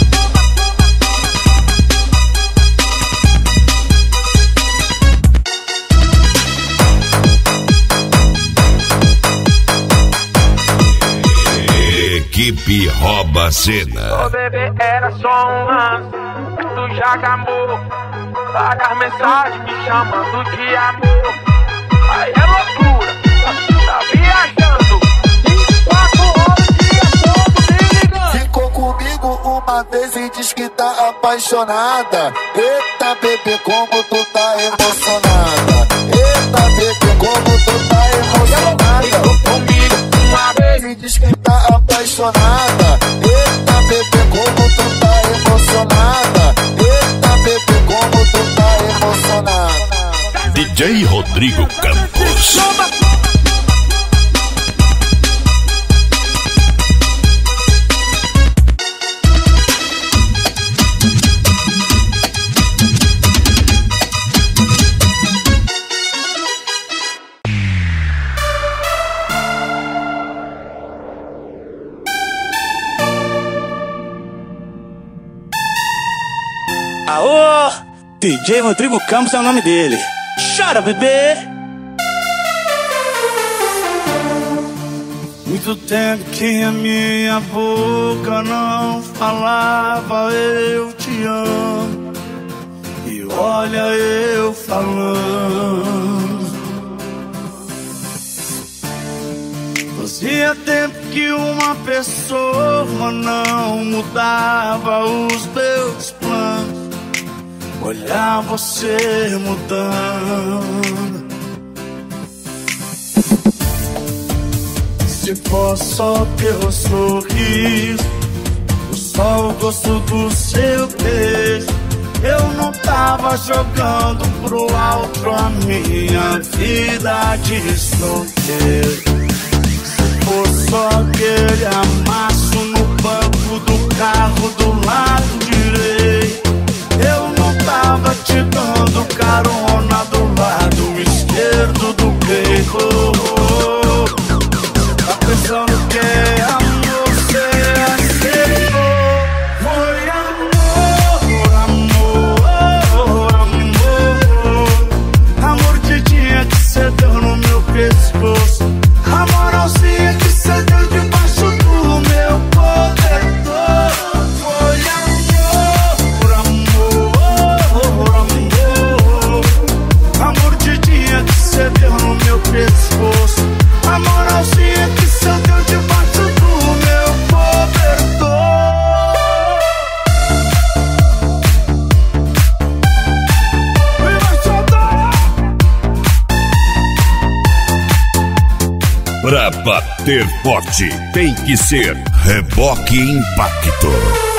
Speaker 1: Equipe rouba a cena.
Speaker 4: Ô bebê, era só um lance, tu já gamou. Várias mensagens me chamando de amor. Aí é loucura, tá viajando 24 horas o dia todo me ligando.
Speaker 8: Ficou comigo uma vez e diz que tá apaixonada. Eita, bebê, como tu tá emocionada. Eita, bebê, como tu tá emocionada.
Speaker 4: Ficou comigo uma vez
Speaker 8: e diz que tá apaixonada. Eita, bebê, como tu tá emocionada. Eita, bebê, como tu tá emocionada.
Speaker 1: DJ Rodrigo Campos.
Speaker 13: Aô, DJ Rodrigo Campos é o nome dele. Chora, bebê.
Speaker 15: Muito tempo que a minha boca não falava eu te amo. E olha eu falando. Fazia tempo que uma pessoa não mudava os meus planos. Olhar você mudando. Se for só teu sorriso, só o gosto do seu beijo, eu não tava jogando pro alto a minha vida de solteiro. Se for só aquele amasso no banco do carro do lado direito, eu não tava te dando carona do lado esquerdo do peito. Tá pensando que é amor, você aceitou. Foi amor, amor, amor. Amor de dia que cê deu no meu pescoço. A moralzinha que cê deu debaixo do meu cobertor. Foi amor, amor, amor. Amor de dia que cê deu no meu pescoço. A moralzinha que cê deu debaixo do meu cobertor.
Speaker 1: Pra bater forte, tem que ser Reboque Impacto.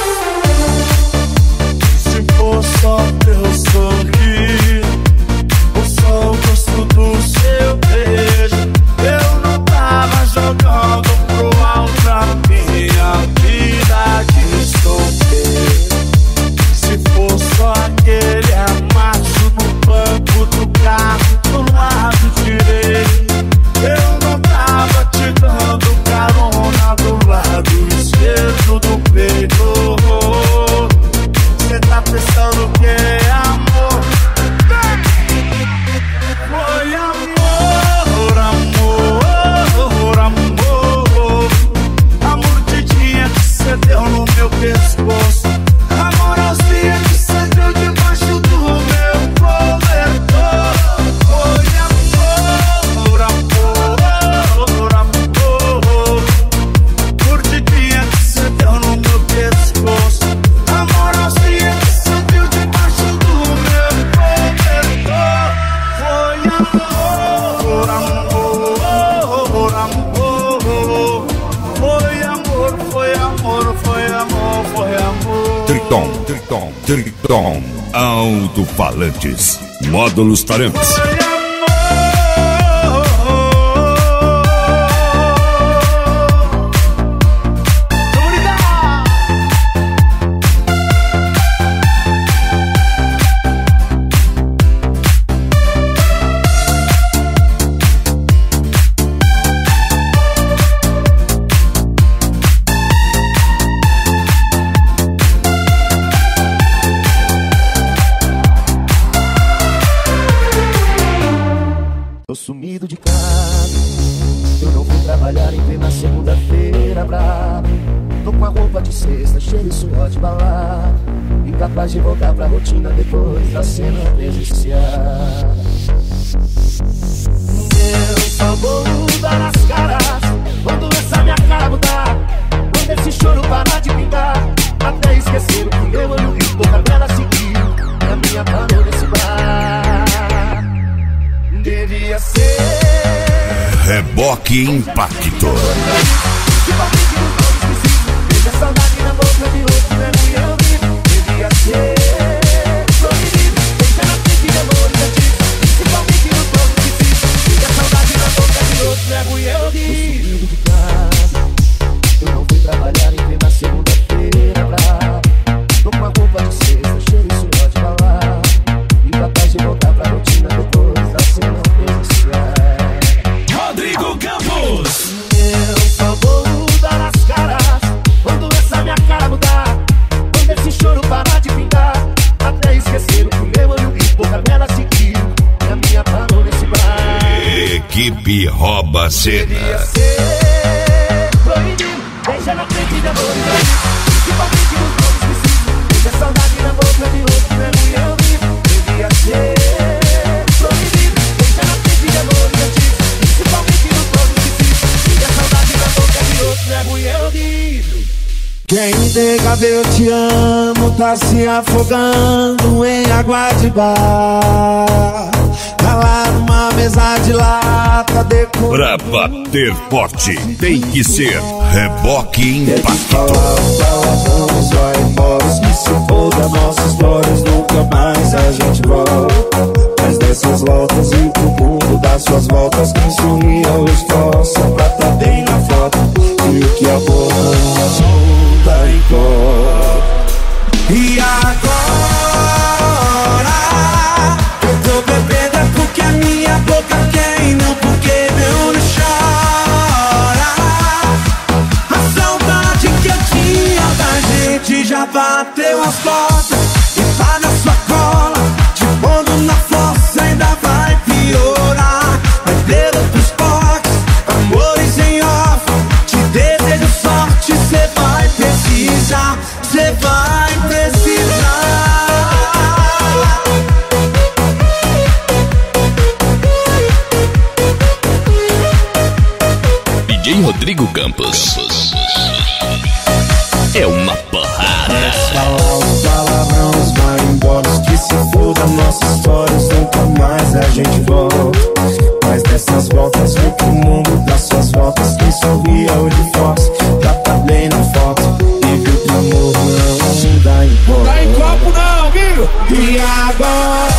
Speaker 15: Se for só teu sorriso, ou só o gosto do seu beijo, eu não tava jogando pro alto a minha vida de solteiro. Se for só aquele amasso no banco do carro do lado direito, eu não tava te dando carona do lado esquerdo do peito. Cê tá pensando que é amor? Foi amor, amor, amor. Amor de dia que cê deu no meu pescoço. A moralzinha que cê deu debaixo do meu cobertor. Foi amor, amor, amor. Por de dia que cê deu no meu pescoço. A moralzinha que cê deu debaixo do meu cobertor. Foi amor, amor, amor. Foi amor, foi amor, foi amor, foi amor.
Speaker 1: Triton, alto-falantes, módulos Tarantes.
Speaker 2: Tô sumido de casa, eu não fui trabalhar, entrei na segunda-feira bravo. Tô com a roupa de sexta, cheio de suor de balada, incapaz de voltar pra rotina depois da cena presencial. Eu só vou dar as caras quando essa minha cara mudar, quando esse choro parar de pingar, até esquecer o que meu olho viu, toda vela seguiu, e a minha parou nesse bar. Devia ser
Speaker 1: Reboque Impacto.
Speaker 2: Veja a saudade na boca de outro, não é mulher ouvir. Devia ser proibido, deixa na frente de amores antigos, principalmente nos povos que se. Veja a saudade na boca de outro, não é mulher ouvir. Tô sumido de casa, eu não fui trabalhar, entrei na segunda-feira brava. Tô com a roupa de sexta, cheio de suor de balada, incapaz de voltar pra rotina depois da cena presencial.
Speaker 1: Rodrigo Campos.
Speaker 2: Eu só vou dar as caras quando essa minha cara mudar, quando esse choro parar de pingar, até esquecer o que meu olho viu, pouca vela seguiu, e a minha parou nesse bar.
Speaker 1: Equipe Rouba Cena.
Speaker 2: Devia ser proibido, deixa na frente de amores, principalmente nos povos que se. Deixa a saudade na boca de outro, não é mulher ouvir. Devia ser proibido, deixa na frente de amores antigos, principalmente nos povos que se. Deixa a saudade
Speaker 3: Quem nega eu te amo tá se afogando em água de bar. Tá lá numa mesa de lata
Speaker 1: Pra bater forte tem que ser Reboque Impacto.
Speaker 3: Vamos, vai embora, que se foda nossas histórias, nunca mais a gente volta. Mas dessas voltas e pro mundo das suas voltas, quem sorria ou esforça pra tá bem na foto. E o que a boca não tá em cor. E agora eu tô bebendo é porque a minha boca quer e não porque meu olho chora. A saudade que eu tinha da gente já bateu as portas e tá na sua cola, te pondo na fossa, ainda vai piorar. Vai dedo pros potes, amores em off, te desejo sorte, cê vai precisar, cê vai precisar.
Speaker 17: DJ Rodrigo Campos é uma porrada.
Speaker 3: Falar os palavrões, vai embora, que se foda nossas histórias, nunca mais a gente volta. Mas dessas voltas vem pro mundo das suas voltas, quem sorria ou de força, já tá bem na foto. E viu que amor não dá em copo. Dá em copo não, viu? E agora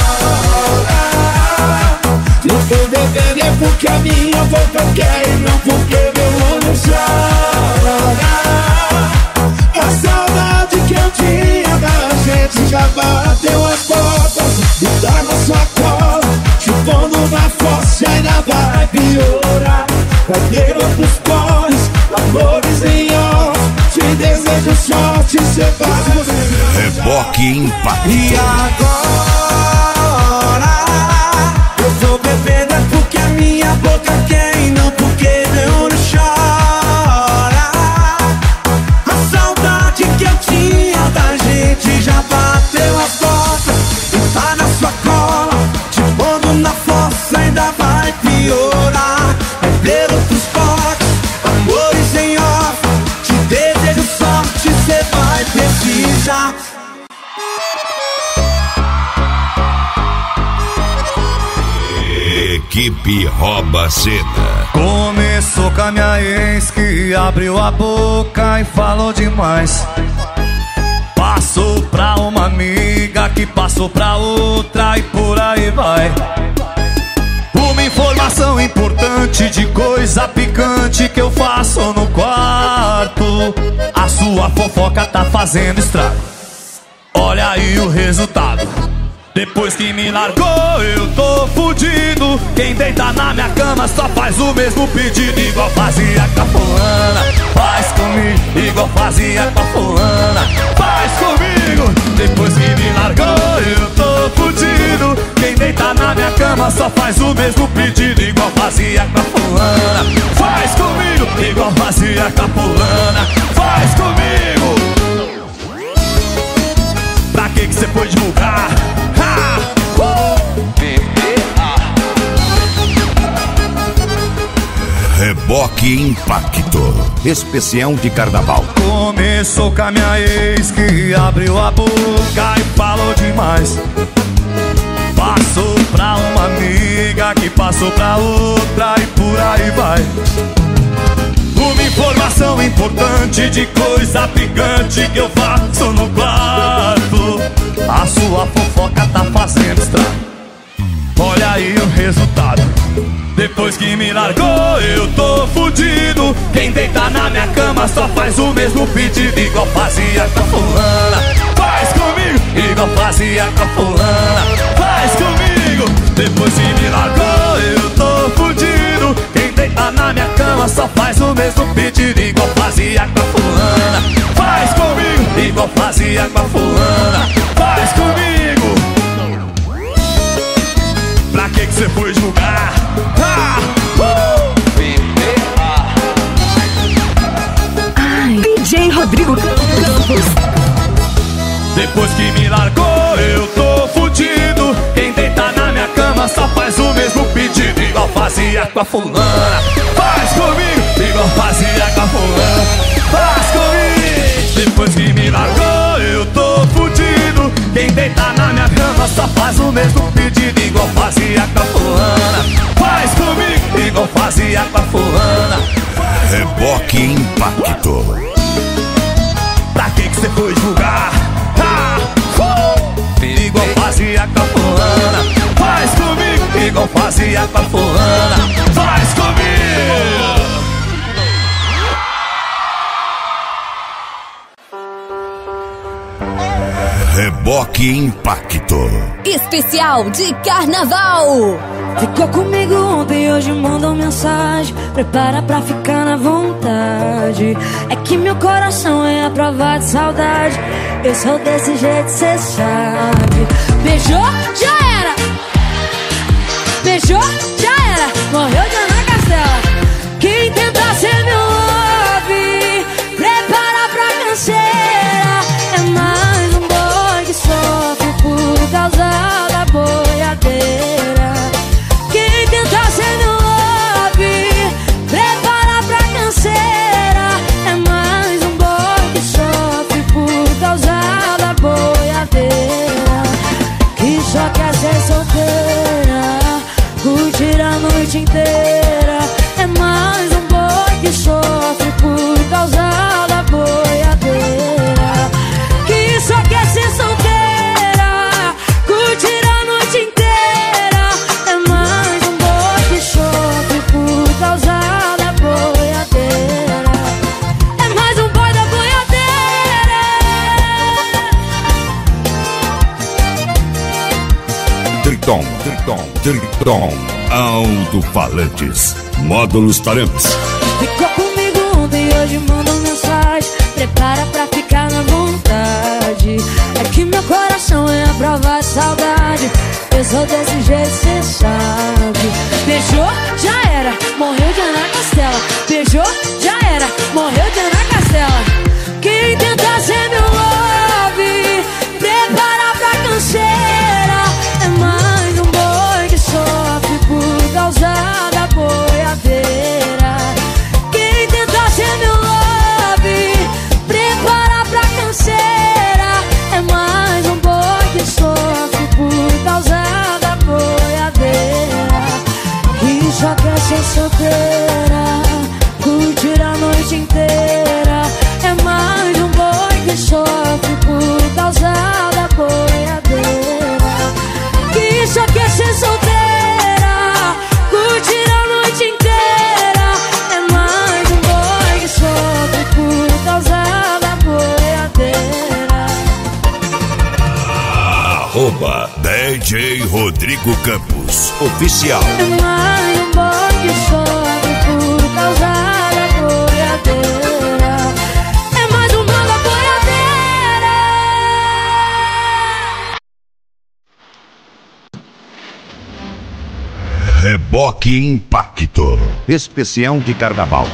Speaker 3: eu tô bebendo é porque a minha boca quer e não porque meu olho chora. A saudade que eu tinha da gente já bateu as portas e tá na sua cola, chupando na fossa, ainda vai piorar. Vai ter outros porres, amores em off, te desejo sorte, cê vai.
Speaker 1: Reboque Impacto.
Speaker 3: E agora eu tô bebendo é porque a minha boca quer e não porque meu olho chora. A saudade que eu tinha da gente já bateu as portas e tá na sua cola, te pondo na fossa, ainda vai piorar. Vai ter outros potes, amores em off, te desejo sorte, cê vai precisar.
Speaker 1: Equipe Rouba Cena.
Speaker 19: Começou com a minha ex que abriu a boca e falou demais. Passou pra uma amiga que passou pra outra e por aí vai. Uma informação importante de coisa picante que eu faço no quarto. A sua fofoca tá fazendo estrago. Olha aí o resultado. Depois que me largou eu tô fudido. Quem deita na minha cama só faz o mesmo pedido. Igual fazia com a fulana, faz comigo. Igual fazia com a fulana, faz comigo. Depois que me largou eu tô fudido. Quem deita na minha cama só faz o mesmo pedido. Igual fazia com a fulana, faz comigo. Igual fazia com a fulana, faz comigo. Pra que cê foi divulgar?
Speaker 1: Reboque Impacto. Especial de carnaval.
Speaker 19: Começou com a minha ex que abriu a boca e falou demais. Passou pra uma amiga que passou pra outra e por aí vai. Uma informação importante de coisa picante que eu faço no quarto. A sua fofoca tá fazendo estrago. Olha aí o resultado. Depois que me largou eu tô fudido. Quem deita na minha cama só faz o mesmo pedido. Igual fazia com a fulana, faz comigo. Igual fazia com a fulana, faz comigo. Depois que me largou eu tô fudido. Quem deita na minha cama só faz o mesmo pedido. Igual fazia com a fulana, faz comigo. Igual fazia com a fulana, faz comigo. Pra que cê foi julgar?
Speaker 12: DJ Rodrigo Campos.
Speaker 19: Depois que me largou eu tô fudido. Quem deita na minha cama só faz o mesmo pedido. Igual fazia com a fulana, faz comigo. Igual fazia com a fulana, faz comigo. Depois que me largou eu tô fudido. Quem deita na minha cama só faz o mesmo pedido, igual fazia com a fulana. Faz comigo igual fazia com a fulana.
Speaker 1: Reboque Impacto.
Speaker 19: Pra que cê foi julgar? Igual fazia com a fulana. Faz comigo igual fazia com a fulana. Faz comigo.
Speaker 1: Reboque Impacto.
Speaker 16: Especial de carnaval.
Speaker 18: Ficou comigo ontem, hoje mandou mensagem. Prepara pra ficar na vontade. É que meu coração é a prova de saudade. Eu sou desse jeito, cê sabe. Beijou, já era. Beijou, já era. Morreu de Ana Castela. Quem tenta ser meu love, prepara pra canseira. É mais um boy que sofre por causa da boiadeira. Quem tenta ser meu love, prepara pra canseira. É mais um boy que sofre por causa da boiadeira. Que só quer ser solteira, curtir a noite inteira. É mais um boy que sofre por causa da boiadeira. Que só quer ser solteira, curtir a noite inteira. É mais um boy que sofre por causa da boiadeira. É mais um boy da boiadeira.
Speaker 1: Triton, alto-falantes, módulos tarantes.
Speaker 18: Ficou comigo ontem, hoje mandou mensagem. Prepara pra ficar na vontade. É que meu coração é a prova de saudade. Eu sou desse jeito, cê sabe. Beijou, já era. Morreu de Ana Castela. Beijou, já era. Morreu de Ana Castela. Quem tenta ser meu love, prepara pra canseira. É mais um boy que sofre por causa da boiadeira. Quem tenta ser meu love, prepara pra canseira. É mais um boy que sofre por causa da boiadeira. Que só quer ser solteira, curtir a noite inteira. É mais um boy que sofre por causa da boiadeira. Que só quer ser solteira, curtir a noite inteira. É mais um boy que sofre por causa da boiadeira.
Speaker 1: Arroba DJ Rodrigo Campos Oficial.
Speaker 18: É mais um boy que sofre por causa da boiadeira. É mais um boy da boiadeira.
Speaker 1: Reboque Impacto. Especial de carnaval.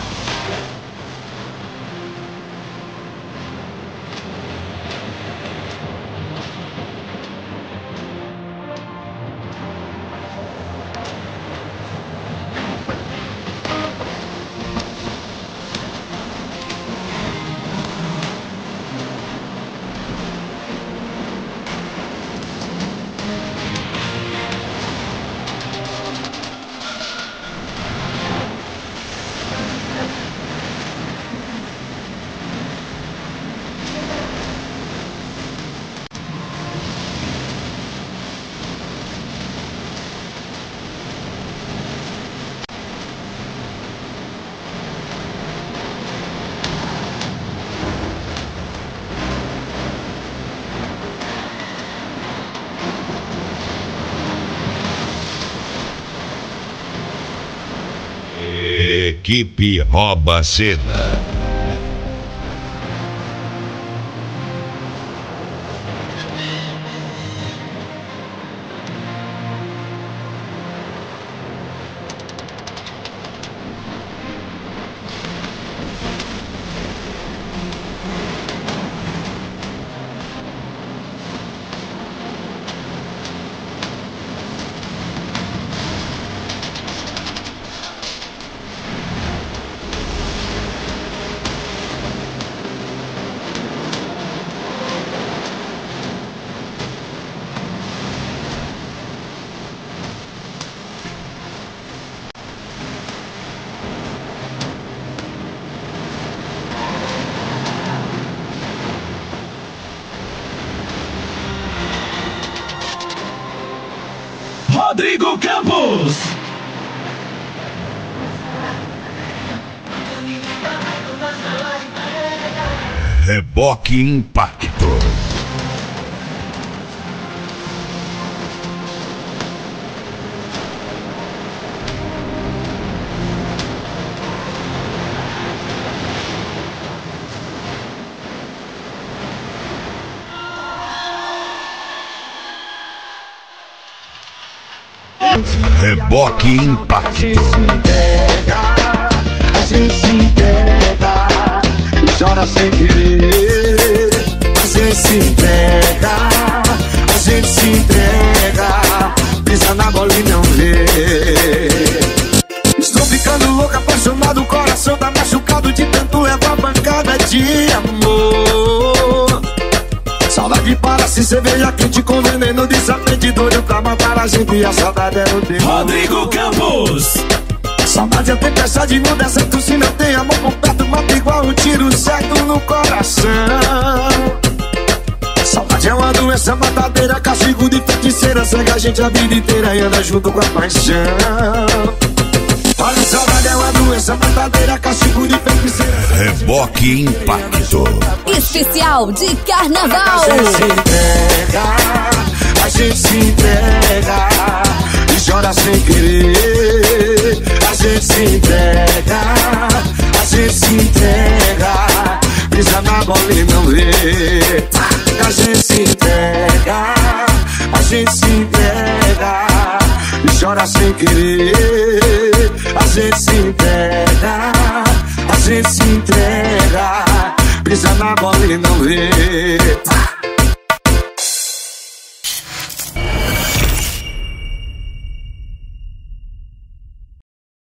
Speaker 1: Equipe rouba a cena.
Speaker 17: Rodrigo Campos.
Speaker 1: Reboque Impacto. Reboque Impacto.
Speaker 3: A gente se entrega e chora sem querer. A gente se entrega, a gente se entrega, pisa na bola e não vê. Estou ficando louco, apaixonado, o coração tá machucado de tanto levar pancada de amor. Saudade para se cerveja quente com veneno de serpente, doido pra matar a gente e a saudade é o Deus.
Speaker 17: Rodrigo Campos.
Speaker 3: Saudade é tempestade no deserto, se não tem amor por perto, mata igual um tiro certo no coração. Saudade é uma doença matadeira, castigo de feiticeira, cega a gente a vida inteira e anda junto com a paixão. Olha, saudade é uma doença matadeira, castigo de feiticeira.
Speaker 1: Reboque Impacto.
Speaker 16: Especial de Carnaval.
Speaker 3: A gente se entrega, a gente se entrega e chora sem querer. A gente se entrega, a gente se entrega, pisa na bola e não vê. A gente se entrega, a gente se entrega e chora sem querer. A gente se entrega, a gente se entrega, pisa na bola e não vê.